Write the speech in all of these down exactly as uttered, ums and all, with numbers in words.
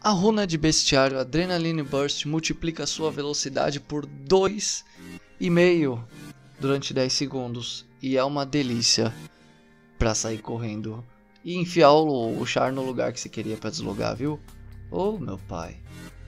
A runa de bestiário Adrenaline Burst multiplica sua velocidade por dois e meio durante dez segundos e é uma delícia pra sair correndo e enfiar o, o char no lugar que você queria pra deslogar, viu? Oh, meu pai.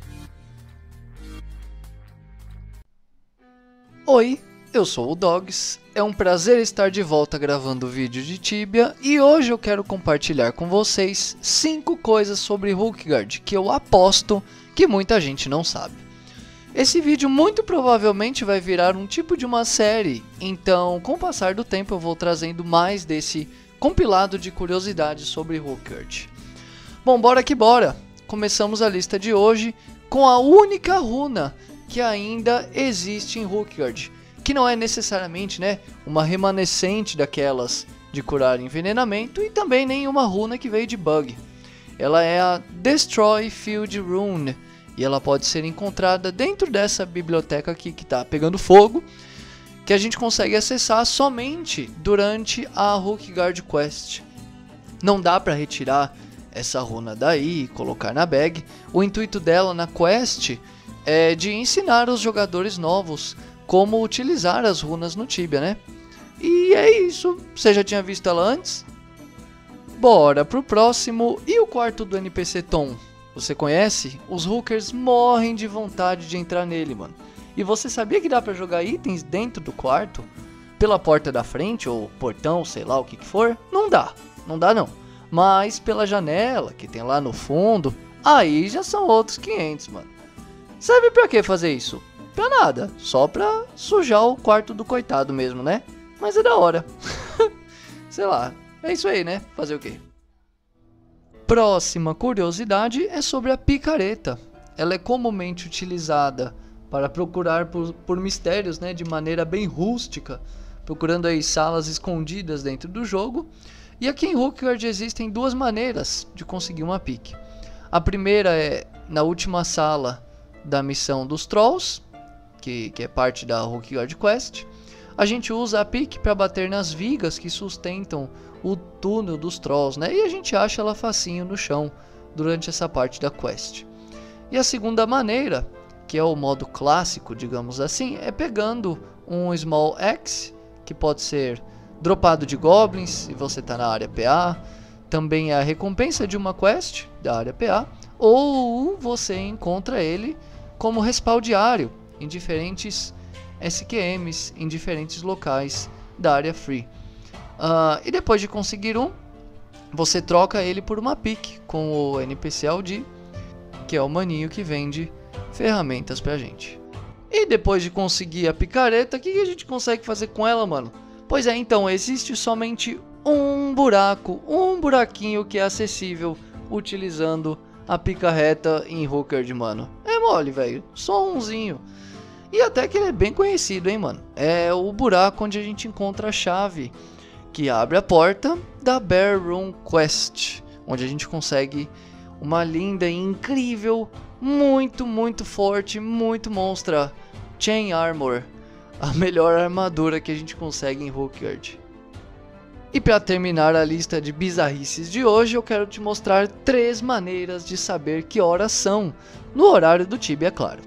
Oi, eu sou o Dogs, é um prazer estar de volta gravando vídeo de Tibia e hoje eu quero compartilhar com vocês cinco coisas sobre Hookeguard que eu aposto que muita gente não sabe. Esse vídeo muito provavelmente vai virar um tipo de uma série, então com o passar do tempo eu vou trazendo mais desse compilado de curiosidades sobre Hookeguard. Bom, bora que bora! Começamos a lista de hoje com a única runa que ainda existe em Hookeguard, que não é necessariamente, né, uma remanescente daquelas de curar envenenamento e também nenhuma runa que veio de bug. Ela é a Destroy Field Rune e ela pode ser encontrada dentro dessa biblioteca aqui que está pegando fogo, que a gente consegue acessar somente durante a Hookeguard Quest. Não dá para retirar essa runa daí e colocar na bag. O intuito dela na quest é de ensinar os jogadores novos como utilizar as runas no Tibia, né? E é isso. Você já tinha visto ela antes? Bora pro próximo. E o quarto do N P C Tom? Você conhece? Os Hookers morrem de vontade de entrar nele, mano. E você sabia que dá pra jogar itens dentro do quarto? Pela porta da frente ou portão, sei lá o que que for? Não dá. Não dá não. Mas pela janela que tem lá no fundo, aí já são outros quinhentos, mano. Serve pra que fazer isso? Pra nada, só pra sujar o quarto do coitado mesmo, né? Mas é da hora. Sei lá, é isso aí, né? Fazer o quê? Próxima curiosidade é sobre a picareta. Ela é comumente utilizada para procurar por, por mistérios, né? De maneira bem rústica, procurando aí salas escondidas dentro do jogo. E aqui em Hookeguard existem duas maneiras de conseguir uma pique. A primeira é na última sala da missão dos Trolls, que, que é parte da Hookeguard Quest. A gente usa a pique para bater nas vigas que sustentam o túnel dos Trolls, né? E a gente acha ela facinho no chão durante essa parte da quest. E a segunda maneira, que é o modo clássico, digamos assim, é pegando um Small Axe, que pode ser dropado de Goblins se você está na área P A. Também é a recompensa de uma quest da área P A. Ou você encontra ele como respawn diário em diferentes S Q Ms, em diferentes locais da área free. Uh, e depois de conseguir um, você troca ele por uma pick com o N P C Aldi, que é o maninho que vende ferramentas pra gente. E depois de conseguir a picareta, o que, que a gente consegue fazer com ela, mano? Pois é, então, existe somente um buraco, um buraquinho que é acessível utilizando a picareta em Hookeguard, mano. É mole, velho, só umzinho. E até que ele é bem conhecido, hein, mano. É o buraco onde a gente encontra a chave que abre a porta da Bear Room Quest, onde a gente consegue uma linda e incrível, muito, muito forte, muito monstra Chain Armor, a melhor armadura que a gente consegue em Hookeguard. E para terminar a lista de bizarrices de hoje, eu quero te mostrar três maneiras de saber que horas são, no horário do Tibia, é claro.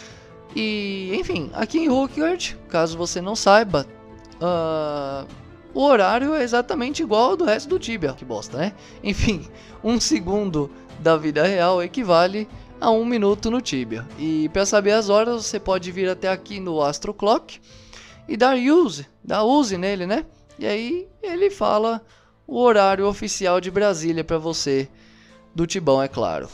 E, enfim, aqui em Hookeguard, caso você não saiba, uh, o horário é exatamente igual ao do resto do Tibia. Que bosta, né? Enfim, um segundo da vida real equivale a um minuto no Tibia. E para saber as horas, você pode vir até aqui no Astro Clock e dar use, dar use nele, né? E aí ele fala o horário oficial de Brasília para você, do Tibão, é claro.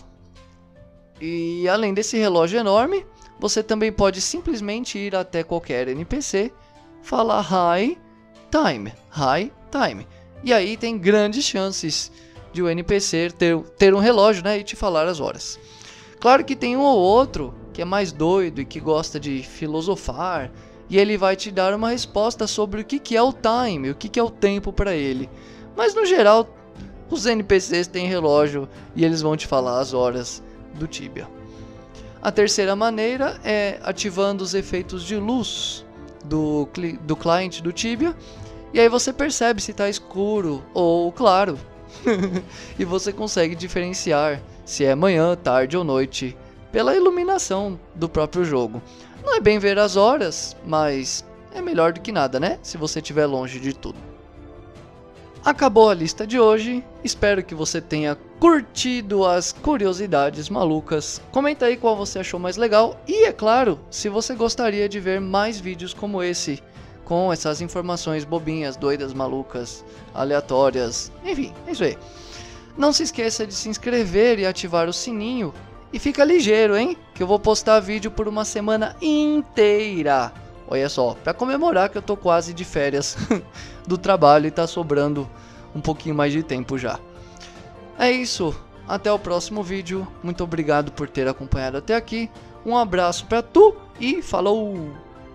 E além desse relógio enorme, você também pode simplesmente ir até qualquer N P C, falar High Time, High Time. E aí tem grandes chances de o N P C ter, ter um relógio, né, e te falar as horas. Claro que tem um ou outro que é mais doido e que gosta de filosofar, e ele vai te dar uma resposta sobre o que, que é o time, o que, que é o tempo para ele. Mas no geral, os N P Cs têm relógio e eles vão te falar as horas do Tibia. A terceira maneira é ativando os efeitos de luz do, do cliente do Tibia. E aí você percebe se está escuro ou claro. E você consegue diferenciar se é manhã, tarde ou noite, pela iluminação do próprio jogo. Não é bem ver as horas, mas é melhor do que nada, né? Se você estiver longe de tudo. Acabou a lista de hoje, espero que você tenha curtido as curiosidades malucas. Comenta aí qual você achou mais legal e, é claro, se você gostaria de ver mais vídeos como esse, com essas informações bobinhas, doidas, malucas, aleatórias, enfim, é isso aí. Não se esqueça de se inscrever e ativar o sininho e fica ligeiro, hein, que eu vou postar vídeo por uma semana inteira. Olha só, para comemorar que eu tô quase de férias do trabalho e tá sobrando um pouquinho mais de tempo já. É isso, até o próximo vídeo. Muito obrigado por ter acompanhado até aqui. Um abraço pra tu e falou!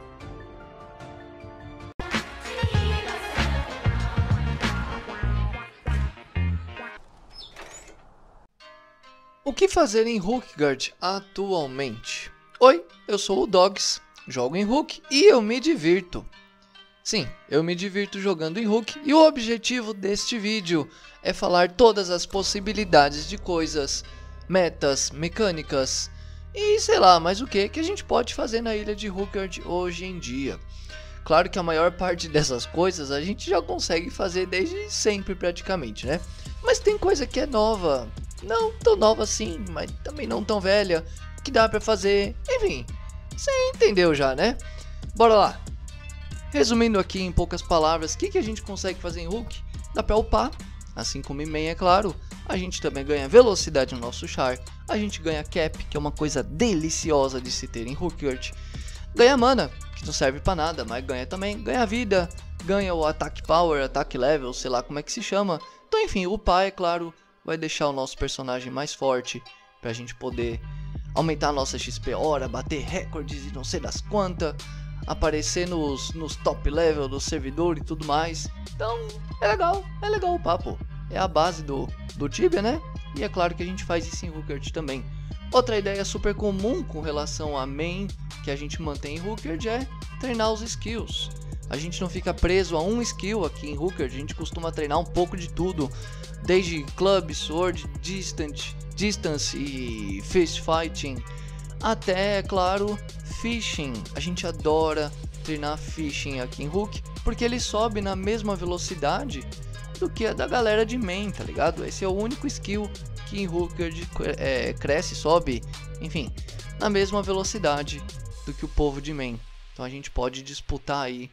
O que fazer em Hookguard atualmente? Oi, eu sou o Dogs. Jogo em Hook e eu me divirto. Sim, eu me divirto jogando em Hook e o objetivo deste vídeo é falar todas as possibilidades de coisas, metas, mecânicas e sei lá mais o que que a gente pode fazer na ilha de Hookguard hoje em dia. Claro que a maior parte dessas coisas a gente já consegue fazer desde sempre praticamente, né? Mas tem coisa que é nova, não tão nova assim, mas também não tão velha, que dá pra fazer, enfim. Você entendeu já, né? Bora lá. Resumindo aqui em poucas palavras, o que, que a gente consegue fazer em Hook? Dá pra upar, assim como em main, é claro. A gente também ganha velocidade no nosso char. A gente ganha cap, que é uma coisa deliciosa de se ter em Hookguard. Ganha mana, que não serve pra nada, mas ganha também. Ganha vida, ganha o attack power, attack level, sei lá como é que se chama. Então enfim, upar, é claro, vai deixar o nosso personagem mais forte pra gente poder aumentar a nossa X P hora, bater recordes e não sei das quantas, aparecer nos, nos top level do servidor e tudo mais. Então é legal, é legal o papo. É a base do, do Tibia, né? E é claro que a gente faz isso em Hookguard também. Outra ideia super comum com relação a main que a gente mantém em Hookguard é treinar os skills. A gente não fica preso a um skill aqui em Hookguard, a gente costuma treinar um pouco de tudo, desde club, sword, distant, distance e fist fighting, até, é claro, fishing. A gente adora treinar fishing aqui em Hook, porque ele sobe na mesma velocidade do que a da galera de main, tá ligado? Esse é o único skill que em Hookguard é, cresce, sobe, enfim, na mesma velocidade do que o povo de main. Então a gente pode disputar aí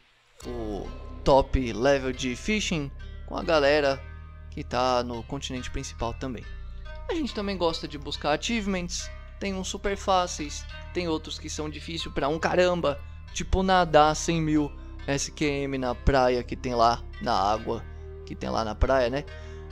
o top level de fishing com a galera que tá no continente principal também. A gente também gosta de buscar achievements, tem uns super fáceis, tem outros que são difíceis pra um caramba, tipo nadar cem mil S Q M na praia que tem lá, na água que tem lá na praia, né?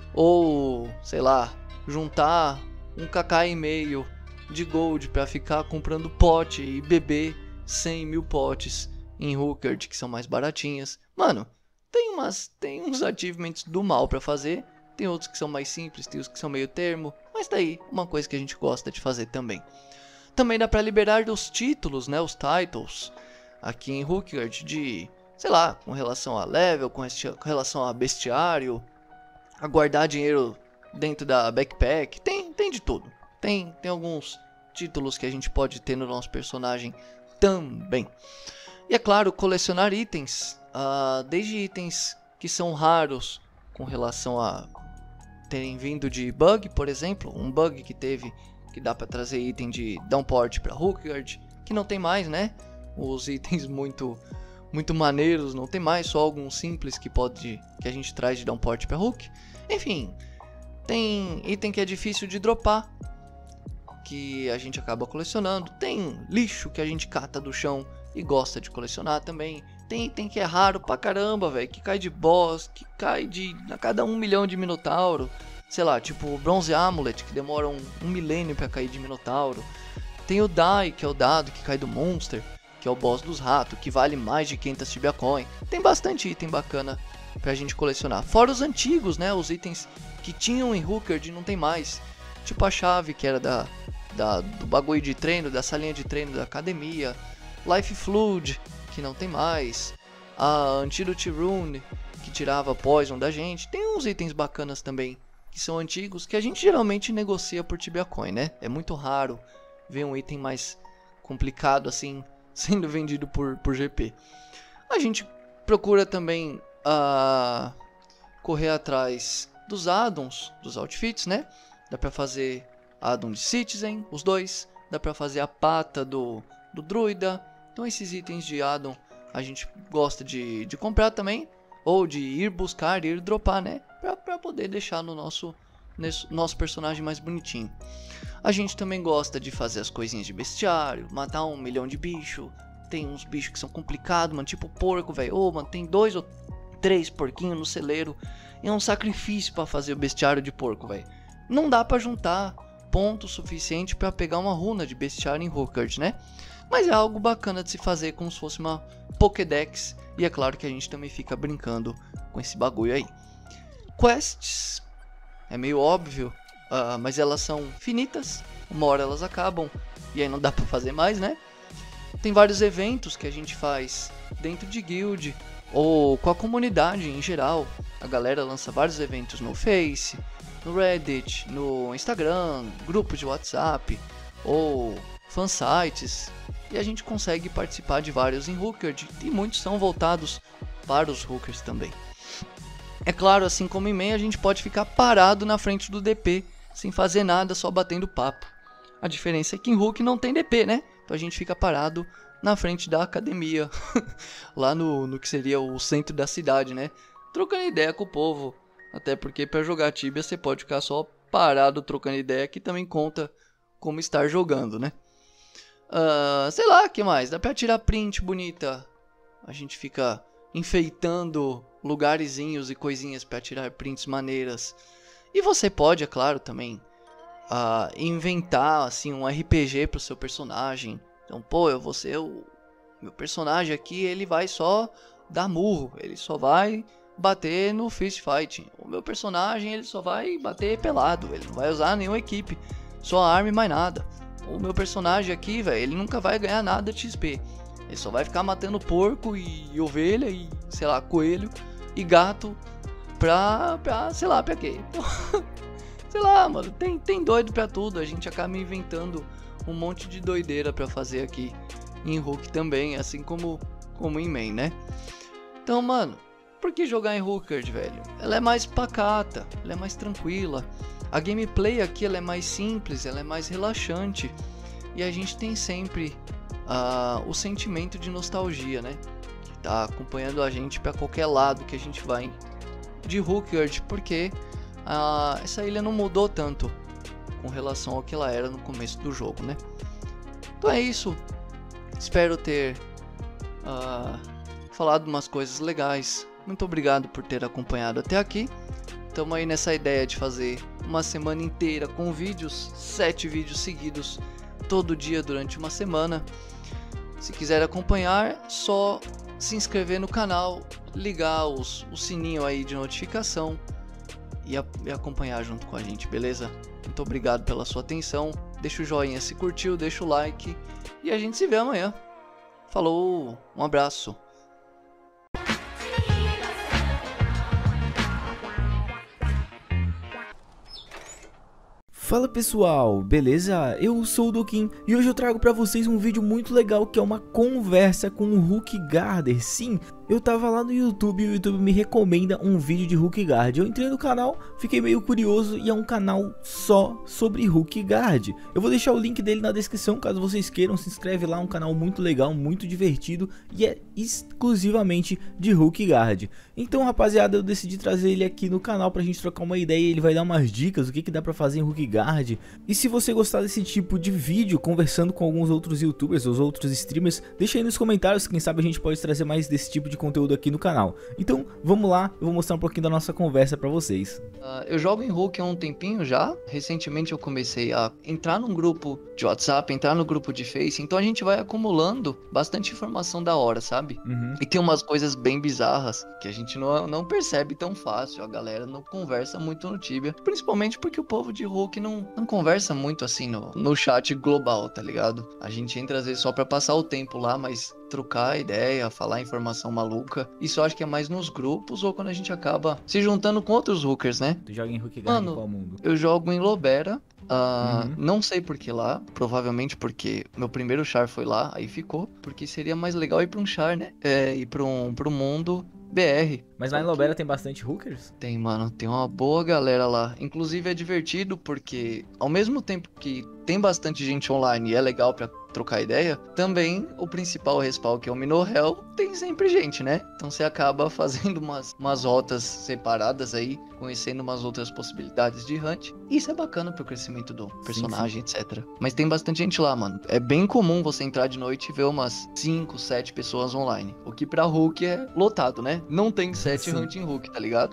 Ou, sei lá, juntar um kk e meio de gold pra ficar comprando pote e beber cem mil potes em Hookguard, que são mais baratinhas. Mano, tem, umas, tem uns achievements do mal pra fazer. Tem outros que são mais simples, tem outros que são meio termo. Mas daí, uma coisa que a gente gosta de fazer também. Também dá pra liberar os títulos, né? Os titles. Aqui em Hookguard de, sei lá, com relação a level, com relação a bestiário. A guardar dinheiro dentro da backpack. Tem, tem de tudo. Tem, tem alguns títulos que a gente pode ter no nosso personagem também. E é claro, colecionar itens, uh, desde itens que são raros com relação a terem vindo de bug, por exemplo, um bug que teve que dá para trazer item de downport para Hookguard, que não tem mais, né? Os itens muito muito maneiros não tem mais, só alguns simples que pode que a gente traz de downport para Hook. Enfim, tem item que é difícil de dropar, que a gente acaba colecionando. Tem lixo que a gente cata do chão e gosta de colecionar também. Tem item que é raro pra caramba, velho, que cai de boss, que cai de a cada um milhão de minotauro. Sei lá, tipo o Bronze Amulet, que demora um, um milênio pra cair de minotauro. Tem o Die, que é o dado que cai do Monster, que é o boss dos ratos, que vale mais de quinhentas Tibia Coin. Tem bastante item bacana pra gente colecionar. Fora os antigos, né, os itens que tinham em Hookguard e não tem mais. Tipo a chave, que era da, da, do bagulho de treino, da salinha de treino da academia. Life Flood, que não tem mais. A Antidote Rune, que tirava Poison da gente. Tem uns itens bacanas também que são antigos, que a gente geralmente negocia por Tibia Coin, né? É muito raro ver um item mais complicado assim sendo vendido por, por G P. A gente procura também uh, correr atrás dos addons, dos outfits, né? Dá pra fazer addon de Citizen, os dois. Dá pra fazer a pata do, do druida. Então esses itens de addon a gente gosta de, de comprar também. Ou de ir buscar, ir dropar, né? Pra, pra poder deixar no nosso, nesse, nosso personagem mais bonitinho. A gente também gosta de fazer as coisinhas de bestiário. Matar um milhão de bicho. Tem uns bichos que são complicados, mano. Tipo porco, velho. Ô, mano, tem dois ou três porquinhos no celeiro. É um sacrifício pra fazer o bestiário de porco, velho. Não dá pra juntar ponto suficiente pra pegar uma runa de bestiário em Hookard, né? Mas é algo bacana de se fazer, como se fosse uma Pokédex. E é claro que a gente também fica brincando com esse bagulho aí. Quests, é meio óbvio, uh, mas elas são finitas. Uma hora elas acabam e aí não dá pra fazer mais, né? Tem vários eventos que a gente faz dentro de guild ou com a comunidade em geral. A galera lança vários eventos no Face, no Reddit, no Instagram, grupos de WhatsApp ou fansites. E a gente consegue participar de vários em Hookard e muitos são voltados para os Hookers também. É claro, assim como em main, a gente pode ficar parado na frente do D P sem fazer nada, só batendo papo. A diferença é que em Hook não tem D P, né? Então a gente fica parado na frente da academia, lá no, no que seria o centro da cidade, né? Trocando ideia com o povo. Até porque para jogar Tibia você pode ficar só parado trocando ideia, que também conta como estar jogando, né? Uh, sei lá, que mais? Dá pra tirar print bonita. A gente fica enfeitando lugarzinhos e coisinhas pra tirar prints maneiras. E você pode, é claro, também uh, inventar assim, um R P G pro seu personagem. Então, pô, eu vou ser o meu personagem aqui, ele vai só dar murro. Ele só vai bater no fist fight. O meu personagem, ele só vai bater pelado. Ele não vai usar nenhuma equipe, só arma e mais nada. O meu personagem aqui, velho, ele nunca vai ganhar nada de X P. Ele só vai ficar matando porco e ovelha e, sei lá, coelho e gato pra, pra sei lá, pra quê? Então, sei lá, mano, tem, tem doido pra tudo. A gente acaba inventando um monte de doideira pra fazer aqui em Hook também, assim como, como em main, né? Então, mano, por que jogar em Hookard, velho? Ela é mais pacata, ela é mais tranquila. A gameplay aqui ela é mais simples, ela é mais relaxante. E a gente tem sempre uh, o sentimento de nostalgia, né? Que tá acompanhando a gente para qualquer lado que a gente vai de Hookard. Porque uh, essa ilha não mudou tanto com relação ao que ela era no começo do jogo, né? Então é isso. Espero ter uh, falado umas coisas legais. Muito obrigado por ter acompanhado até aqui. Estamos aí nessa ideia de fazer uma semana inteira com vídeos, sete vídeos seguidos, todo dia durante uma semana. Se quiser acompanhar, só se inscrever no canal, ligar os, o sininho aí de notificação e, a, e acompanhar junto com a gente, beleza? Muito obrigado pela sua atenção, deixa o joinha se curtiu, deixa o like e a gente se vê amanhã. Falou, um abraço. Fala pessoal, beleza? Eu sou o Dokin e hoje eu trago pra vocês um vídeo muito legal que é uma conversa com o Hookguarder. Sim, eu tava lá no YouTube e o YouTube me recomenda um vídeo de Hookguard. Eu entrei no canal, fiquei meio curioso e é um canal só sobre Hookguard. Eu vou deixar o link dele na descrição caso vocês queiram, se inscreve lá, um canal muito legal, muito divertido e é exclusivamente de Hookguard. Então rapaziada, eu decidi trazer ele aqui no canal pra gente trocar uma ideia e ele vai dar umas dicas do que, que dá pra fazer em Hookguard. E se você gostar desse tipo de vídeo, conversando com alguns outros youtubers, os outros streamers, deixa aí nos comentários, quem sabe a gente pode trazer mais desse tipo de conteúdo aqui no canal. Então vamos lá, eu vou mostrar um pouquinho da nossa conversa pra vocês. uh, Eu jogo em Hook há um tempinho já. Recentemente eu comecei a entrar num grupo de WhatsApp, entrar no grupo de Face. Então a gente vai acumulando bastante informação da hora, sabe? Uhum. E tem umas coisas bem bizarras que a gente não, não percebe tão fácil. A galera não conversa muito no Tibia, principalmente porque o povo de Hook não não, não conversa muito assim no, no chat global, tá ligado? A gente entra às vezes só pra passar o tempo lá, mas trocar ideia, falar informação maluca, isso eu acho que é mais nos grupos ou quando a gente acaba se juntando com outros hookers, né? Tu joga em Hookguard em Mano, qual mundo? eu jogo em Lobera. Uh, Uhum. Não sei por que lá, provavelmente porque meu primeiro char foi lá, aí ficou, porque seria mais legal ir pra um char, né? É, ir pra um, pro mundo B R. Mas lá em Só que Lobera tem bastante hookers? tem, mano, tem uma boa galera lá. Inclusive é divertido porque ao mesmo tempo que tem bastante gente online e é legal pra trocar ideia, também o principal respawn, que é o Minorhell, tem sempre gente, né? Então você acaba fazendo umas, umas rotas separadas aí, conhecendo umas outras possibilidades de hunt. Isso é bacana pro crescimento do personagem, sim, sim. etcétera. Mas tem bastante gente lá, mano. É bem comum você entrar de noite e ver umas cinco, sete pessoas online. O que pra Hulk é lotado, né? Não tem sete hunting Hulk, tá ligado?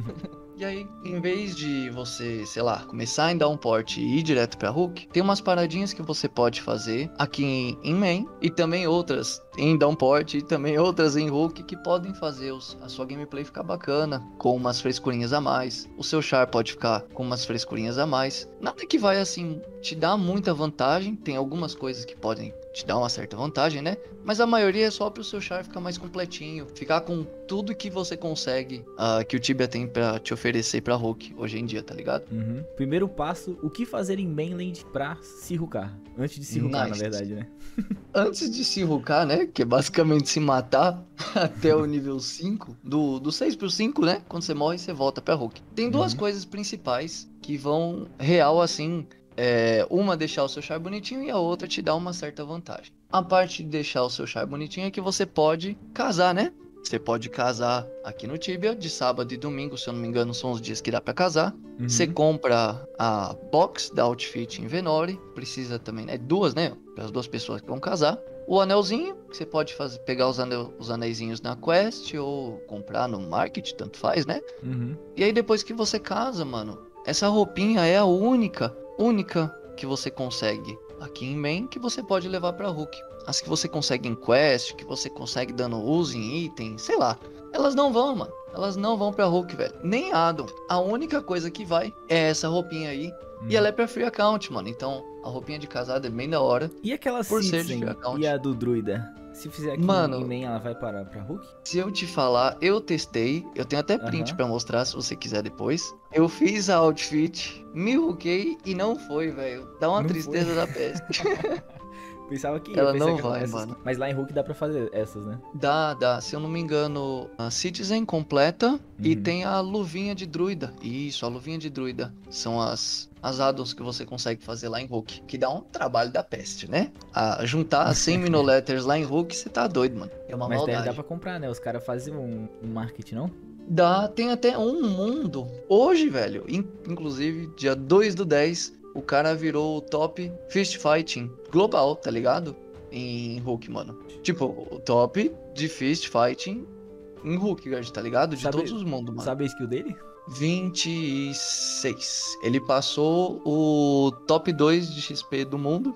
E aí, em vez de você, sei lá, começar em downport e ir direto pra Hook, tem umas paradinhas que você pode fazer aqui em, em main e também outras em downport e também outras em Hook que podem fazer os, a sua gameplay ficar bacana, com umas frescurinhas a mais. O seu char pode ficar com umas frescurinhas a mais. Nada que vai, assim, te dar muita vantagem. Tem algumas coisas que podem te dar uma certa vantagem, né? Mas a maioria é só pro seu char ficar mais completinho, ficar com tudo que você consegue, uh, que o Tibia tem pra te oferecer pra Hulk hoje em dia, tá ligado? Uhum. Primeiro passo, o que fazer em mainland pra se hoocar? Antes de se hoocar, nice. Na verdade, né? Antes de se hoocar, né? Que é basicamente se matar até o nível cinco, do, do seis pro cinco, né? Quando você morre, você volta pra Hulk. Tem duas uhum. coisas principais que vão real, assim... É, uma deixar o seu char bonitinho e a outra te dá uma certa vantagem. A parte de deixar o seu char bonitinho é que você pode casar, né? Você pode casar aqui no Tibia, de sábado e domingo, se eu não me engano, são os dias que dá pra casar. Uhum. Você compra a box da outfit em Venori, precisa também, né? Duas, né? Para as duas pessoas que vão casar. O anelzinho, que você pode fazer, pegar os, anel, os anéisinhos na quest ou comprar no market, tanto faz, né? Uhum. E aí depois que você casa, mano, essa roupinha é a única... única que você consegue aqui em main, que você pode levar pra Hook. As que você consegue em quest, que você consegue dando uso em item, sei lá, elas não vão, mano. Elas não vão pra Hook, velho. Nem Adam. A única coisa que vai é essa roupinha aí. Hum. E ela é pra free account, mano. Então, a roupinha de casado é bem da hora. E aquela por ser de free account. E a do druida? Se fizer aqui Mano, em main, ela vai parar pra Hook? Se eu te falar, eu testei. Eu tenho até print uhum. pra mostrar, se você quiser depois. Eu fiz a outfit, me hookei e não foi, velho. Dá uma não tristeza foi. Da peste. Pensava que ela não que vai, essas... mano. Mas lá em Hook dá pra fazer essas, né? Dá, dá. Se eu não me engano, a Citizen completa uhum. e tem a luvinha de druida. Isso, a luvinha de druida. São as, as addons que você consegue fazer lá em Hook. Que dá um trabalho da peste, né? A juntar cem minoletters lá em Hook, você tá doido, mano. É uma Mas maldade. Mas dá pra comprar, né? Os caras fazem um, um marketing, não? Dá, tem até um mundo. Hoje, velho, in, inclusive, dia dois do dez... o cara virou o top Fist Fighting global, tá ligado? Em Hook, mano. Tipo, o top de Fist Fighting em Hook, tá ligado? De sabe, todos os mundos, mano. Sabe a skill dele? vinte e seis. Ele passou o top dois de X P do mundo.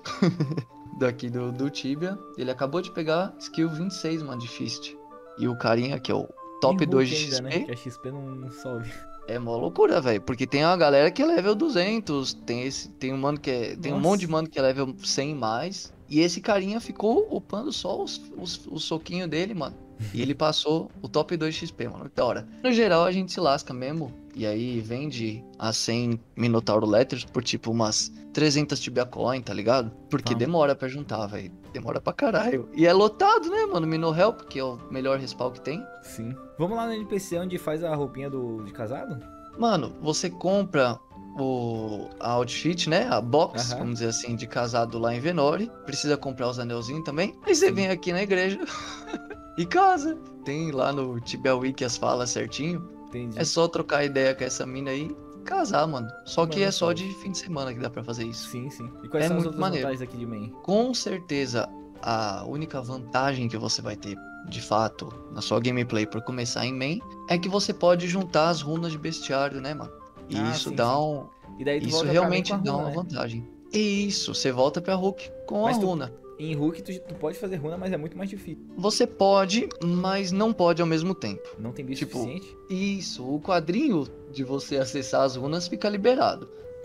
Daqui do, do Tibia. Ele acabou de pegar skill vinte e seis, mano, de Fist. E o carinha que é o top dois de X P. Ainda, né? Que a X P não sobe. É mó loucura, velho, porque tem uma galera que é level duzentos, tem esse, tem um mano que é, tem um monte de mano que é level cem mais, e esse carinha ficou upando só os, os, os soquinhos dele, mano. E ele passou o top dois X P, mano, que da hora. No geral, a gente se lasca mesmo, e aí vende a cem Minotauro Letters por tipo umas trezentas Tibia Coin, tá ligado? Porque ah. demora pra juntar, velho, demora pra caralho. E é lotado, né, mano, Minorhell, porque é o melhor respawn que tem. Sim. Vamos lá no N P C onde faz a roupinha do, de casado? Mano, você compra o, a outfit, né? A box, uh-huh. vamos dizer assim, de casado lá em Venori. Precisa comprar os anelzinhos também. Aí você Sim. vem aqui na igreja e casa. Tem lá no Tibia Wiki as falas certinho. Entendi. É só trocar ideia com essa mina aí e casar, mano. Só que mano, é só de fim de semana que dá pra fazer isso. Sim, sim. E quais é são as muito outras maneiro. vantagens aqui de main? Com certeza, a única vantagem que você vai ter, de fato, na sua gameplay por começar em main, é que você pode juntar as runas de bestiário, né, mano? E ah, isso sim, dá sim. um... E daí tu isso volta realmente pra dá runa, uma né? vantagem. Isso, você volta pra Hook com mas a tu, runa. Em Hook tu, tu pode fazer runa, mas é muito mais difícil. Você pode, mas não pode ao mesmo tempo. Não tem bicho tipo, suficiente? Isso, o quadrinho de você acessar as runas fica liberado.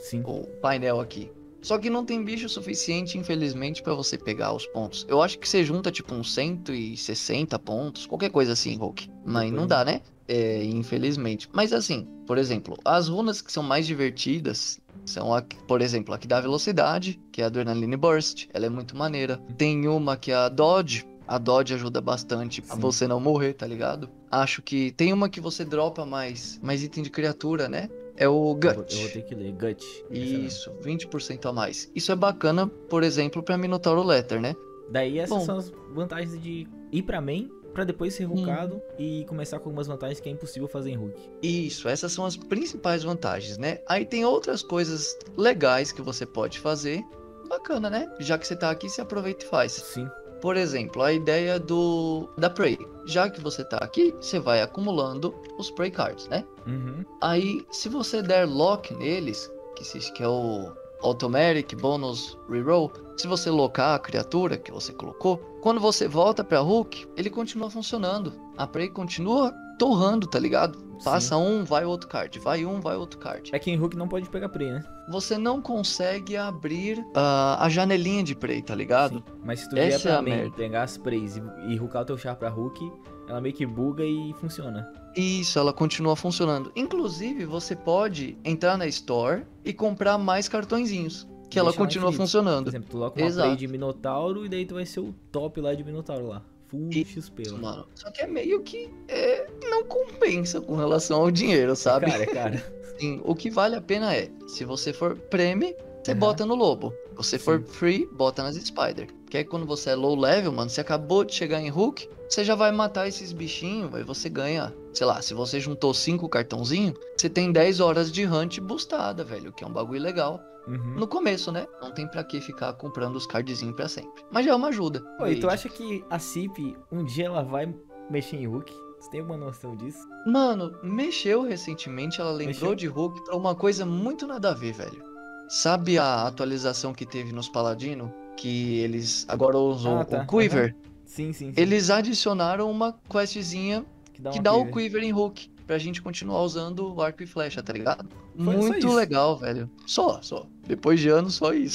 Sim. o painel aqui. Só que não tem bicho suficiente, infelizmente, pra você pegar os pontos. Eu acho que você junta tipo uns cento e sessenta pontos, qualquer coisa assim, Hulk. Mas Depois não não- dá, né? É, infelizmente. Mas assim, por exemplo, as runas que são mais divertidas são, a, por exemplo, a que dá velocidade, que é a Adrenaline Burst. Ela é muito maneira. Tem uma que é a Dodge. A Dodge ajuda bastante a Sim. você não morrer, tá ligado? Acho que tem uma que você dropa mais, mais item de criatura, né? É o Eu vou, eu vou Gut. ter que ler. Gut. Essa mesmo. Isso, vinte por cento a mais. Isso é bacana, por exemplo, pra Minotauro Letter, né? Daí essas Bom. são as vantagens de ir pra main, pra depois ser hookado e começar com algumas vantagens que é impossível fazer em hook. Isso, essas são as principais vantagens, né? Aí tem outras coisas legais que você pode fazer. Bacana, né? Já que você tá aqui, você aproveita e faz. Sim. Por exemplo, a ideia do da Prey. Já que você tá aqui, você vai acumulando os Prey Cards, né? Uhum. Aí, se você der lock neles, que, se, que é o Automatic Bonus Reroll, se você locar a criatura que você colocou, quando você volta pra Hook, ele continua funcionando. A Prey continua torrando, tá ligado? Passa um, vai outro card. Vai um, vai outro card. É que em hook não pode pegar prey, né? Você não consegue abrir ah, a janelinha de Prey, tá ligado? Sim. Mas se tu Essa vier é pra a main, merda. pegar as prays e, e hoocar o teu char pra hook, ela meio que buga e funciona. Isso, ela continua funcionando. Inclusive, você pode entrar na Store e comprar mais cartõezinhos, que ela Deixa lá continua infinito. Por funcionando. exemplo, tu coloca uma Exato. play de Minotauro e daí tu vai ser o top lá de Minotauro lá. Full E- X P lá. Mano, só que é meio que é, não compensa com relação ao dinheiro, sabe? Cara, cara. Sim, o que vale a pena é, se você for Prêmio, você Aham. bota no Lobo. Se você for Sim. Free, bota nas Spider. Que aí quando você é low level, mano, você acabou de chegar em Hook, você já vai matar esses bichinhos, aí você ganha, sei lá, se você juntou cinco cartãozinhos, você tem dez horas de hunt boostada, velho, que é um bagulho legal. Uhum. No começo, né? Não tem pra que ficar comprando os cardzinhos pra sempre. Mas já é uma ajuda. Pô, e tu Wade. acha que a C I P, um dia ela vai mexer em hook? Você tem alguma noção disso? Mano, mexeu recentemente, ela lembrou Mexeu? de Hulk pra uma coisa muito nada a ver, velho. Sabe a atualização que teve nos Paladino? Que eles agora usam Ah, tá, o Quiver? Sim, sim, sim. Eles adicionaram uma questzinha que dá, que uma dá o quiver. Quiver em Hulk. Pra gente continuar usando o arco e flecha, tá ligado? Foi só Muito isso? legal, velho. Só, só. Depois de anos, só isso.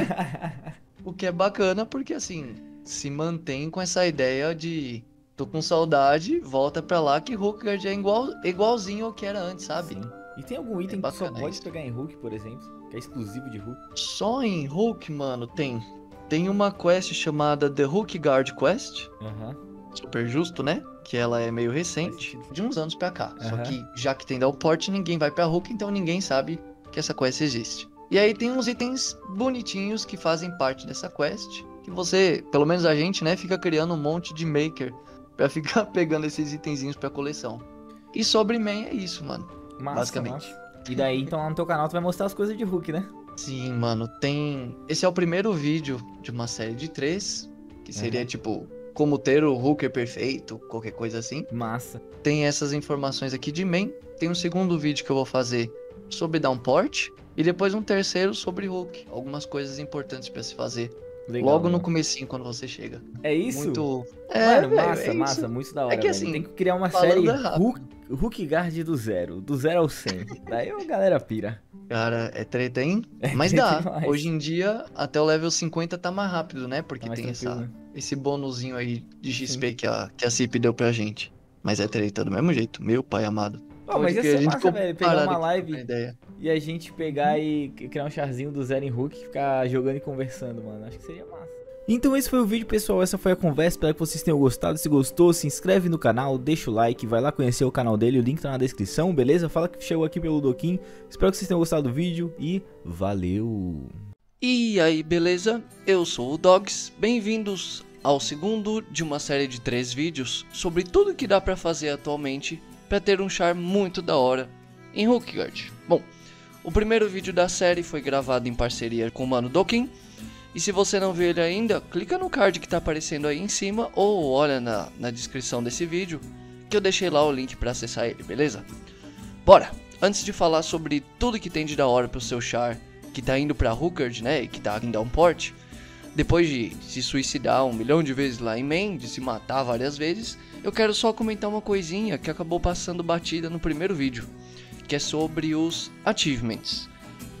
O que é bacana porque, assim, se mantém com essa ideia de tô com saudade, volta pra lá que Hookguard é igual, igualzinho ao que era antes, sabe? Sim. E tem algum item que tu só bacana pode isso. pegar em hook, por exemplo? Que é exclusivo de hook? Só em Hook, mano, tem. Tem uma quest chamada The Hookguard Quest. Aham. Super justo, né? Que ela é meio Faz recente, sentido. de uns anos pra cá. Só Aham. que já que tem Downport, ninguém vai pra Hook, então ninguém sabe que essa quest existe. E aí tem uns itens bonitinhos que fazem parte dessa quest, que você, pelo menos a gente, né, fica criando um monte de maker pra ficar pegando esses itenzinhos pra coleção. E sobre main é isso, mano. Massa, Basicamente. massa. E daí, então, lá no teu canal tu vai mostrar as coisas de hook, né? Sim, mano, tem... Esse é o primeiro vídeo de uma série de três, que seria, Uhum. tipo, como ter o hooker perfeito, qualquer coisa assim. Massa. Tem essas informações aqui de main. Tem um segundo vídeo que eu vou fazer sobre downport. E depois um terceiro sobre hook. Algumas coisas importantes pra se fazer. Legal, logo no mano. comecinho, quando você chega. É isso? Muito... É, Mano, velho, massa, é massa, isso. muito da hora, É que velho. assim, Tem que criar uma falando série é rápido. hook, hook guard do zero, do zero ao cem. Daí a galera pira. Cara, é treta, hein? É Mas treta dá. demais. Hoje em dia, até o level cinquenta tá mais rápido, né? Porque Tá mais tem tranquilo, essa, né? esse bônusinho aí de X P que a, que a C I P deu pra gente. Mas é treta do mesmo jeito, meu pai amado. Pô, mas Pode ia crer, ser massa, velho, pegar parado uma aqui, live pra ter ideia. e a gente pegar e criar um charzinho do zero em hook e ficar jogando e conversando, mano. Acho que seria massa. Então esse foi o vídeo, pessoal, essa foi a conversa, espero que vocês tenham gostado. Se gostou, se inscreve no canal, deixa o like, vai lá conhecer o canal dele, o link tá na descrição, beleza? Fala que chegou aqui pelo Doquim, espero que vocês tenham gostado do vídeo e valeu! E aí, beleza? Eu sou o Dogs, bem-vindos ao segundo de uma série de três vídeos sobre tudo que dá pra fazer atualmente pra ter um char muito da hora em Hookguard. Bom, o primeiro vídeo da série foi gravado em parceria com o Mano Doquim, e se você não viu ele ainda, clica no card que tá aparecendo aí em cima ou olha na, na descrição desse vídeo que eu deixei lá o link pra acessar ele, beleza? Bora! Antes de falar sobre tudo que tem de da hora pro seu char que tá indo pra Hookguard, né, e que tá em downport, depois de se suicidar um milhão de vezes lá em main, de se matar várias vezes, eu quero só comentar uma coisinha que acabou passando batida no primeiro vídeo, que é sobre os achievements.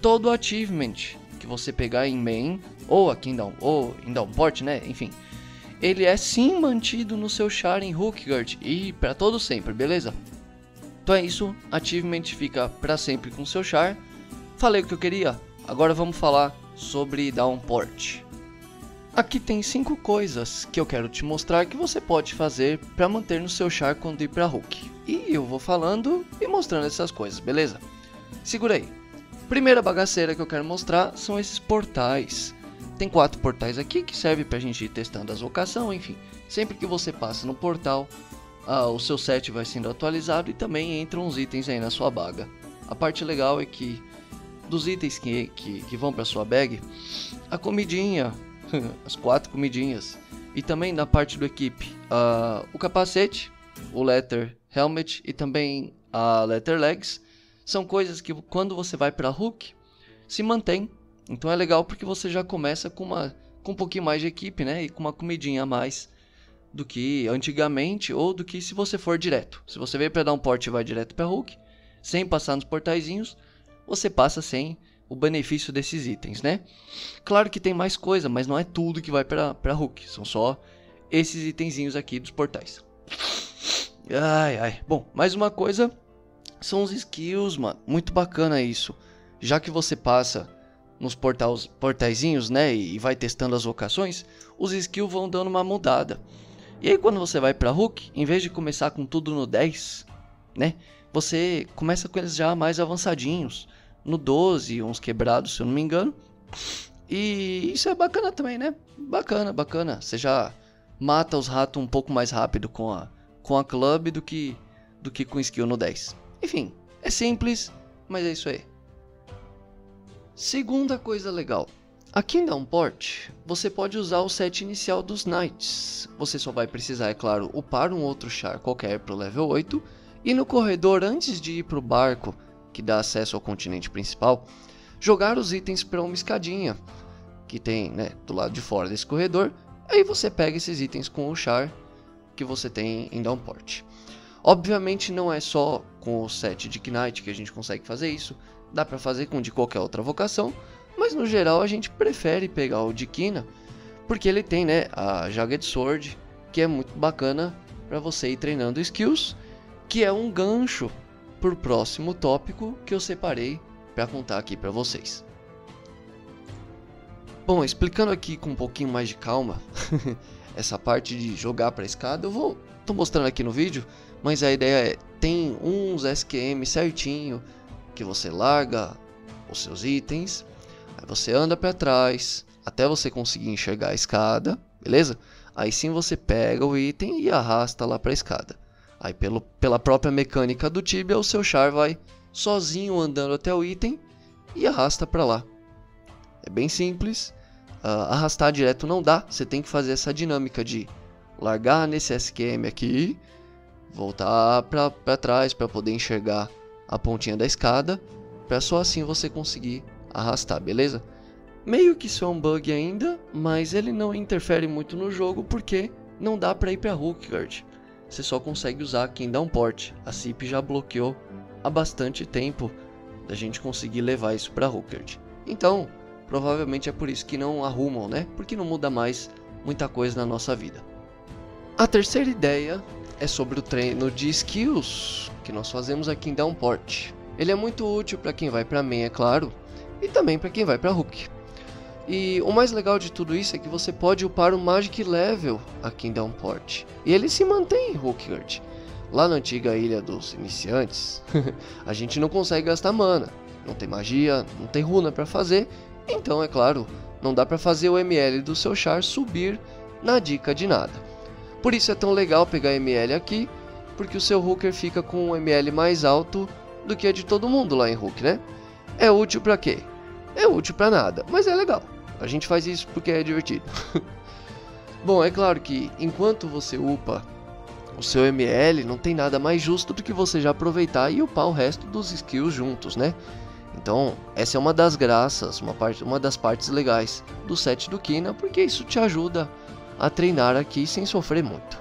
todo achievement que você pegar em main, ou aqui em, down, ou em downport, né, enfim, ele é sim mantido no seu char em Hookguard e para todo sempre, beleza? Então é isso, achievement fica para sempre com seu char. Falei o que eu queria, agora vamos falar sobre downport. Aqui tem cinco coisas que eu quero te mostrar que você pode fazer para manter no seu char quando ir para Hook. E eu vou falando e mostrando essas coisas, beleza? Segura aí. Primeira bagaceira que eu quero mostrar são esses portais. Tem quatro portais aqui que servem pra gente ir testando as vocações, enfim. Sempre que você passa no portal, ah, o seu set vai sendo atualizado e também entram uns itens aí na sua baga. A parte legal é que dos itens que, que, que vão pra sua bag, a comidinha, as quatro comidinhas, e também na parte do equipe, uh, o capacete, o leather helmet e também a leather legs, são coisas que quando você vai para Hook se mantém. Então é legal porque você já começa com, uma, com um pouquinho mais de equipe, né, e com uma comidinha a mais do que antigamente ou do que se você for direto. Se você veio para downport e vai direto para Hook, sem passar nos portaizinhos, você passa sem o benefício desses itens, né? Claro que tem mais coisa, mas não é tudo que vai para para Hook, são só esses itenzinhos aqui dos portais. Ai, ai. Bom, mais uma coisa são os skills, mano. Muito bacana isso. Já que você passa nos portais, portaizinhos, né, e vai testando as vocações, os skills vão dando uma mudada. E aí quando você vai pra Hook, em vez de começar com tudo no dez, né, você começa com eles já mais avançadinhos. No doze, uns quebrados, se eu não me engano. E isso é bacana também, né? Bacana, bacana. Você já mata os ratos um pouco mais rápido com a, com a club do que, do que com skill no dez. Enfim, é simples, mas é isso aí. Segunda coisa legal. Aqui em downport, você pode usar o set inicial dos knights. Você só vai precisar, é claro, upar um outro char qualquer pro level oito. E no corredor, antes de ir pro barco, que dá acesso ao continente principal, jogar os itens para uma escadinha, que tem, né, do lado de fora desse corredor. Aí você pega esses itens com o char que você tem em downport. Obviamente não é só com o set de Knight que a gente consegue fazer isso, dá para fazer com de qualquer outra vocação, mas no geral a gente prefere pegar o de Kina, porque ele tem, né, a Jagged Sword, que é muito bacana para você ir treinando skills, que é um gancho para o próximo tópico que eu separei para contar aqui para vocês. Bom, explicando aqui com um pouquinho mais de calma, essa parte de jogar para a escada, eu vou tô mostrando aqui no vídeo, mas a ideia é, tem uns S Q M certinho, que você larga os seus itens, aí você anda para trás, até você conseguir enxergar a escada, beleza? Aí sim você pega o item e arrasta lá para a escada. Aí pelo, pela própria mecânica do Tibia, o seu char vai sozinho andando até o item e arrasta para lá. É bem simples, uh, arrastar direto não dá, você tem que fazer essa dinâmica de largar nesse S Q M aqui, voltar para trás para poder enxergar a pontinha da escada, para só assim você conseguir arrastar, beleza? Meio que isso é um bug ainda, mas ele não interfere muito no jogo porque não dá para ir para Hookguard. Você só consegue usar aqui em downport. A C I P já bloqueou há bastante tempo da gente conseguir levar isso para Hookguard. Então, provavelmente é por isso que não arrumam, né? Porque não muda mais muita coisa na nossa vida. A terceira ideia é sobre o treino de skills que nós fazemos aqui em downport. Ele é muito útil para quem vai para main, é claro, e também para quem vai para Hook. E o mais legal de tudo isso é que você pode upar o Magic Level aqui em downport. E ele se mantém em Hookguard. Lá na antiga Ilha dos Iniciantes, a gente não consegue gastar mana. Não tem magia, não tem runa para fazer. Então, é claro, não dá para fazer o M L do seu char subir na dica de nada. Por isso é tão legal pegar M L aqui, porque o seu Hooker fica com um M L mais alto do que a de todo mundo lá em Hook, né? É útil para quê? É útil para nada, mas é legal. A gente faz isso porque é divertido. Bom, é claro que enquanto você upa o seu M L, não tem nada mais justo do que você já aproveitar e upar o resto dos skills juntos, né? Então, essa é uma das graças, uma, parte, uma das partes legais do set do Kina, porque isso te ajuda a treinar aqui sem sofrer muito.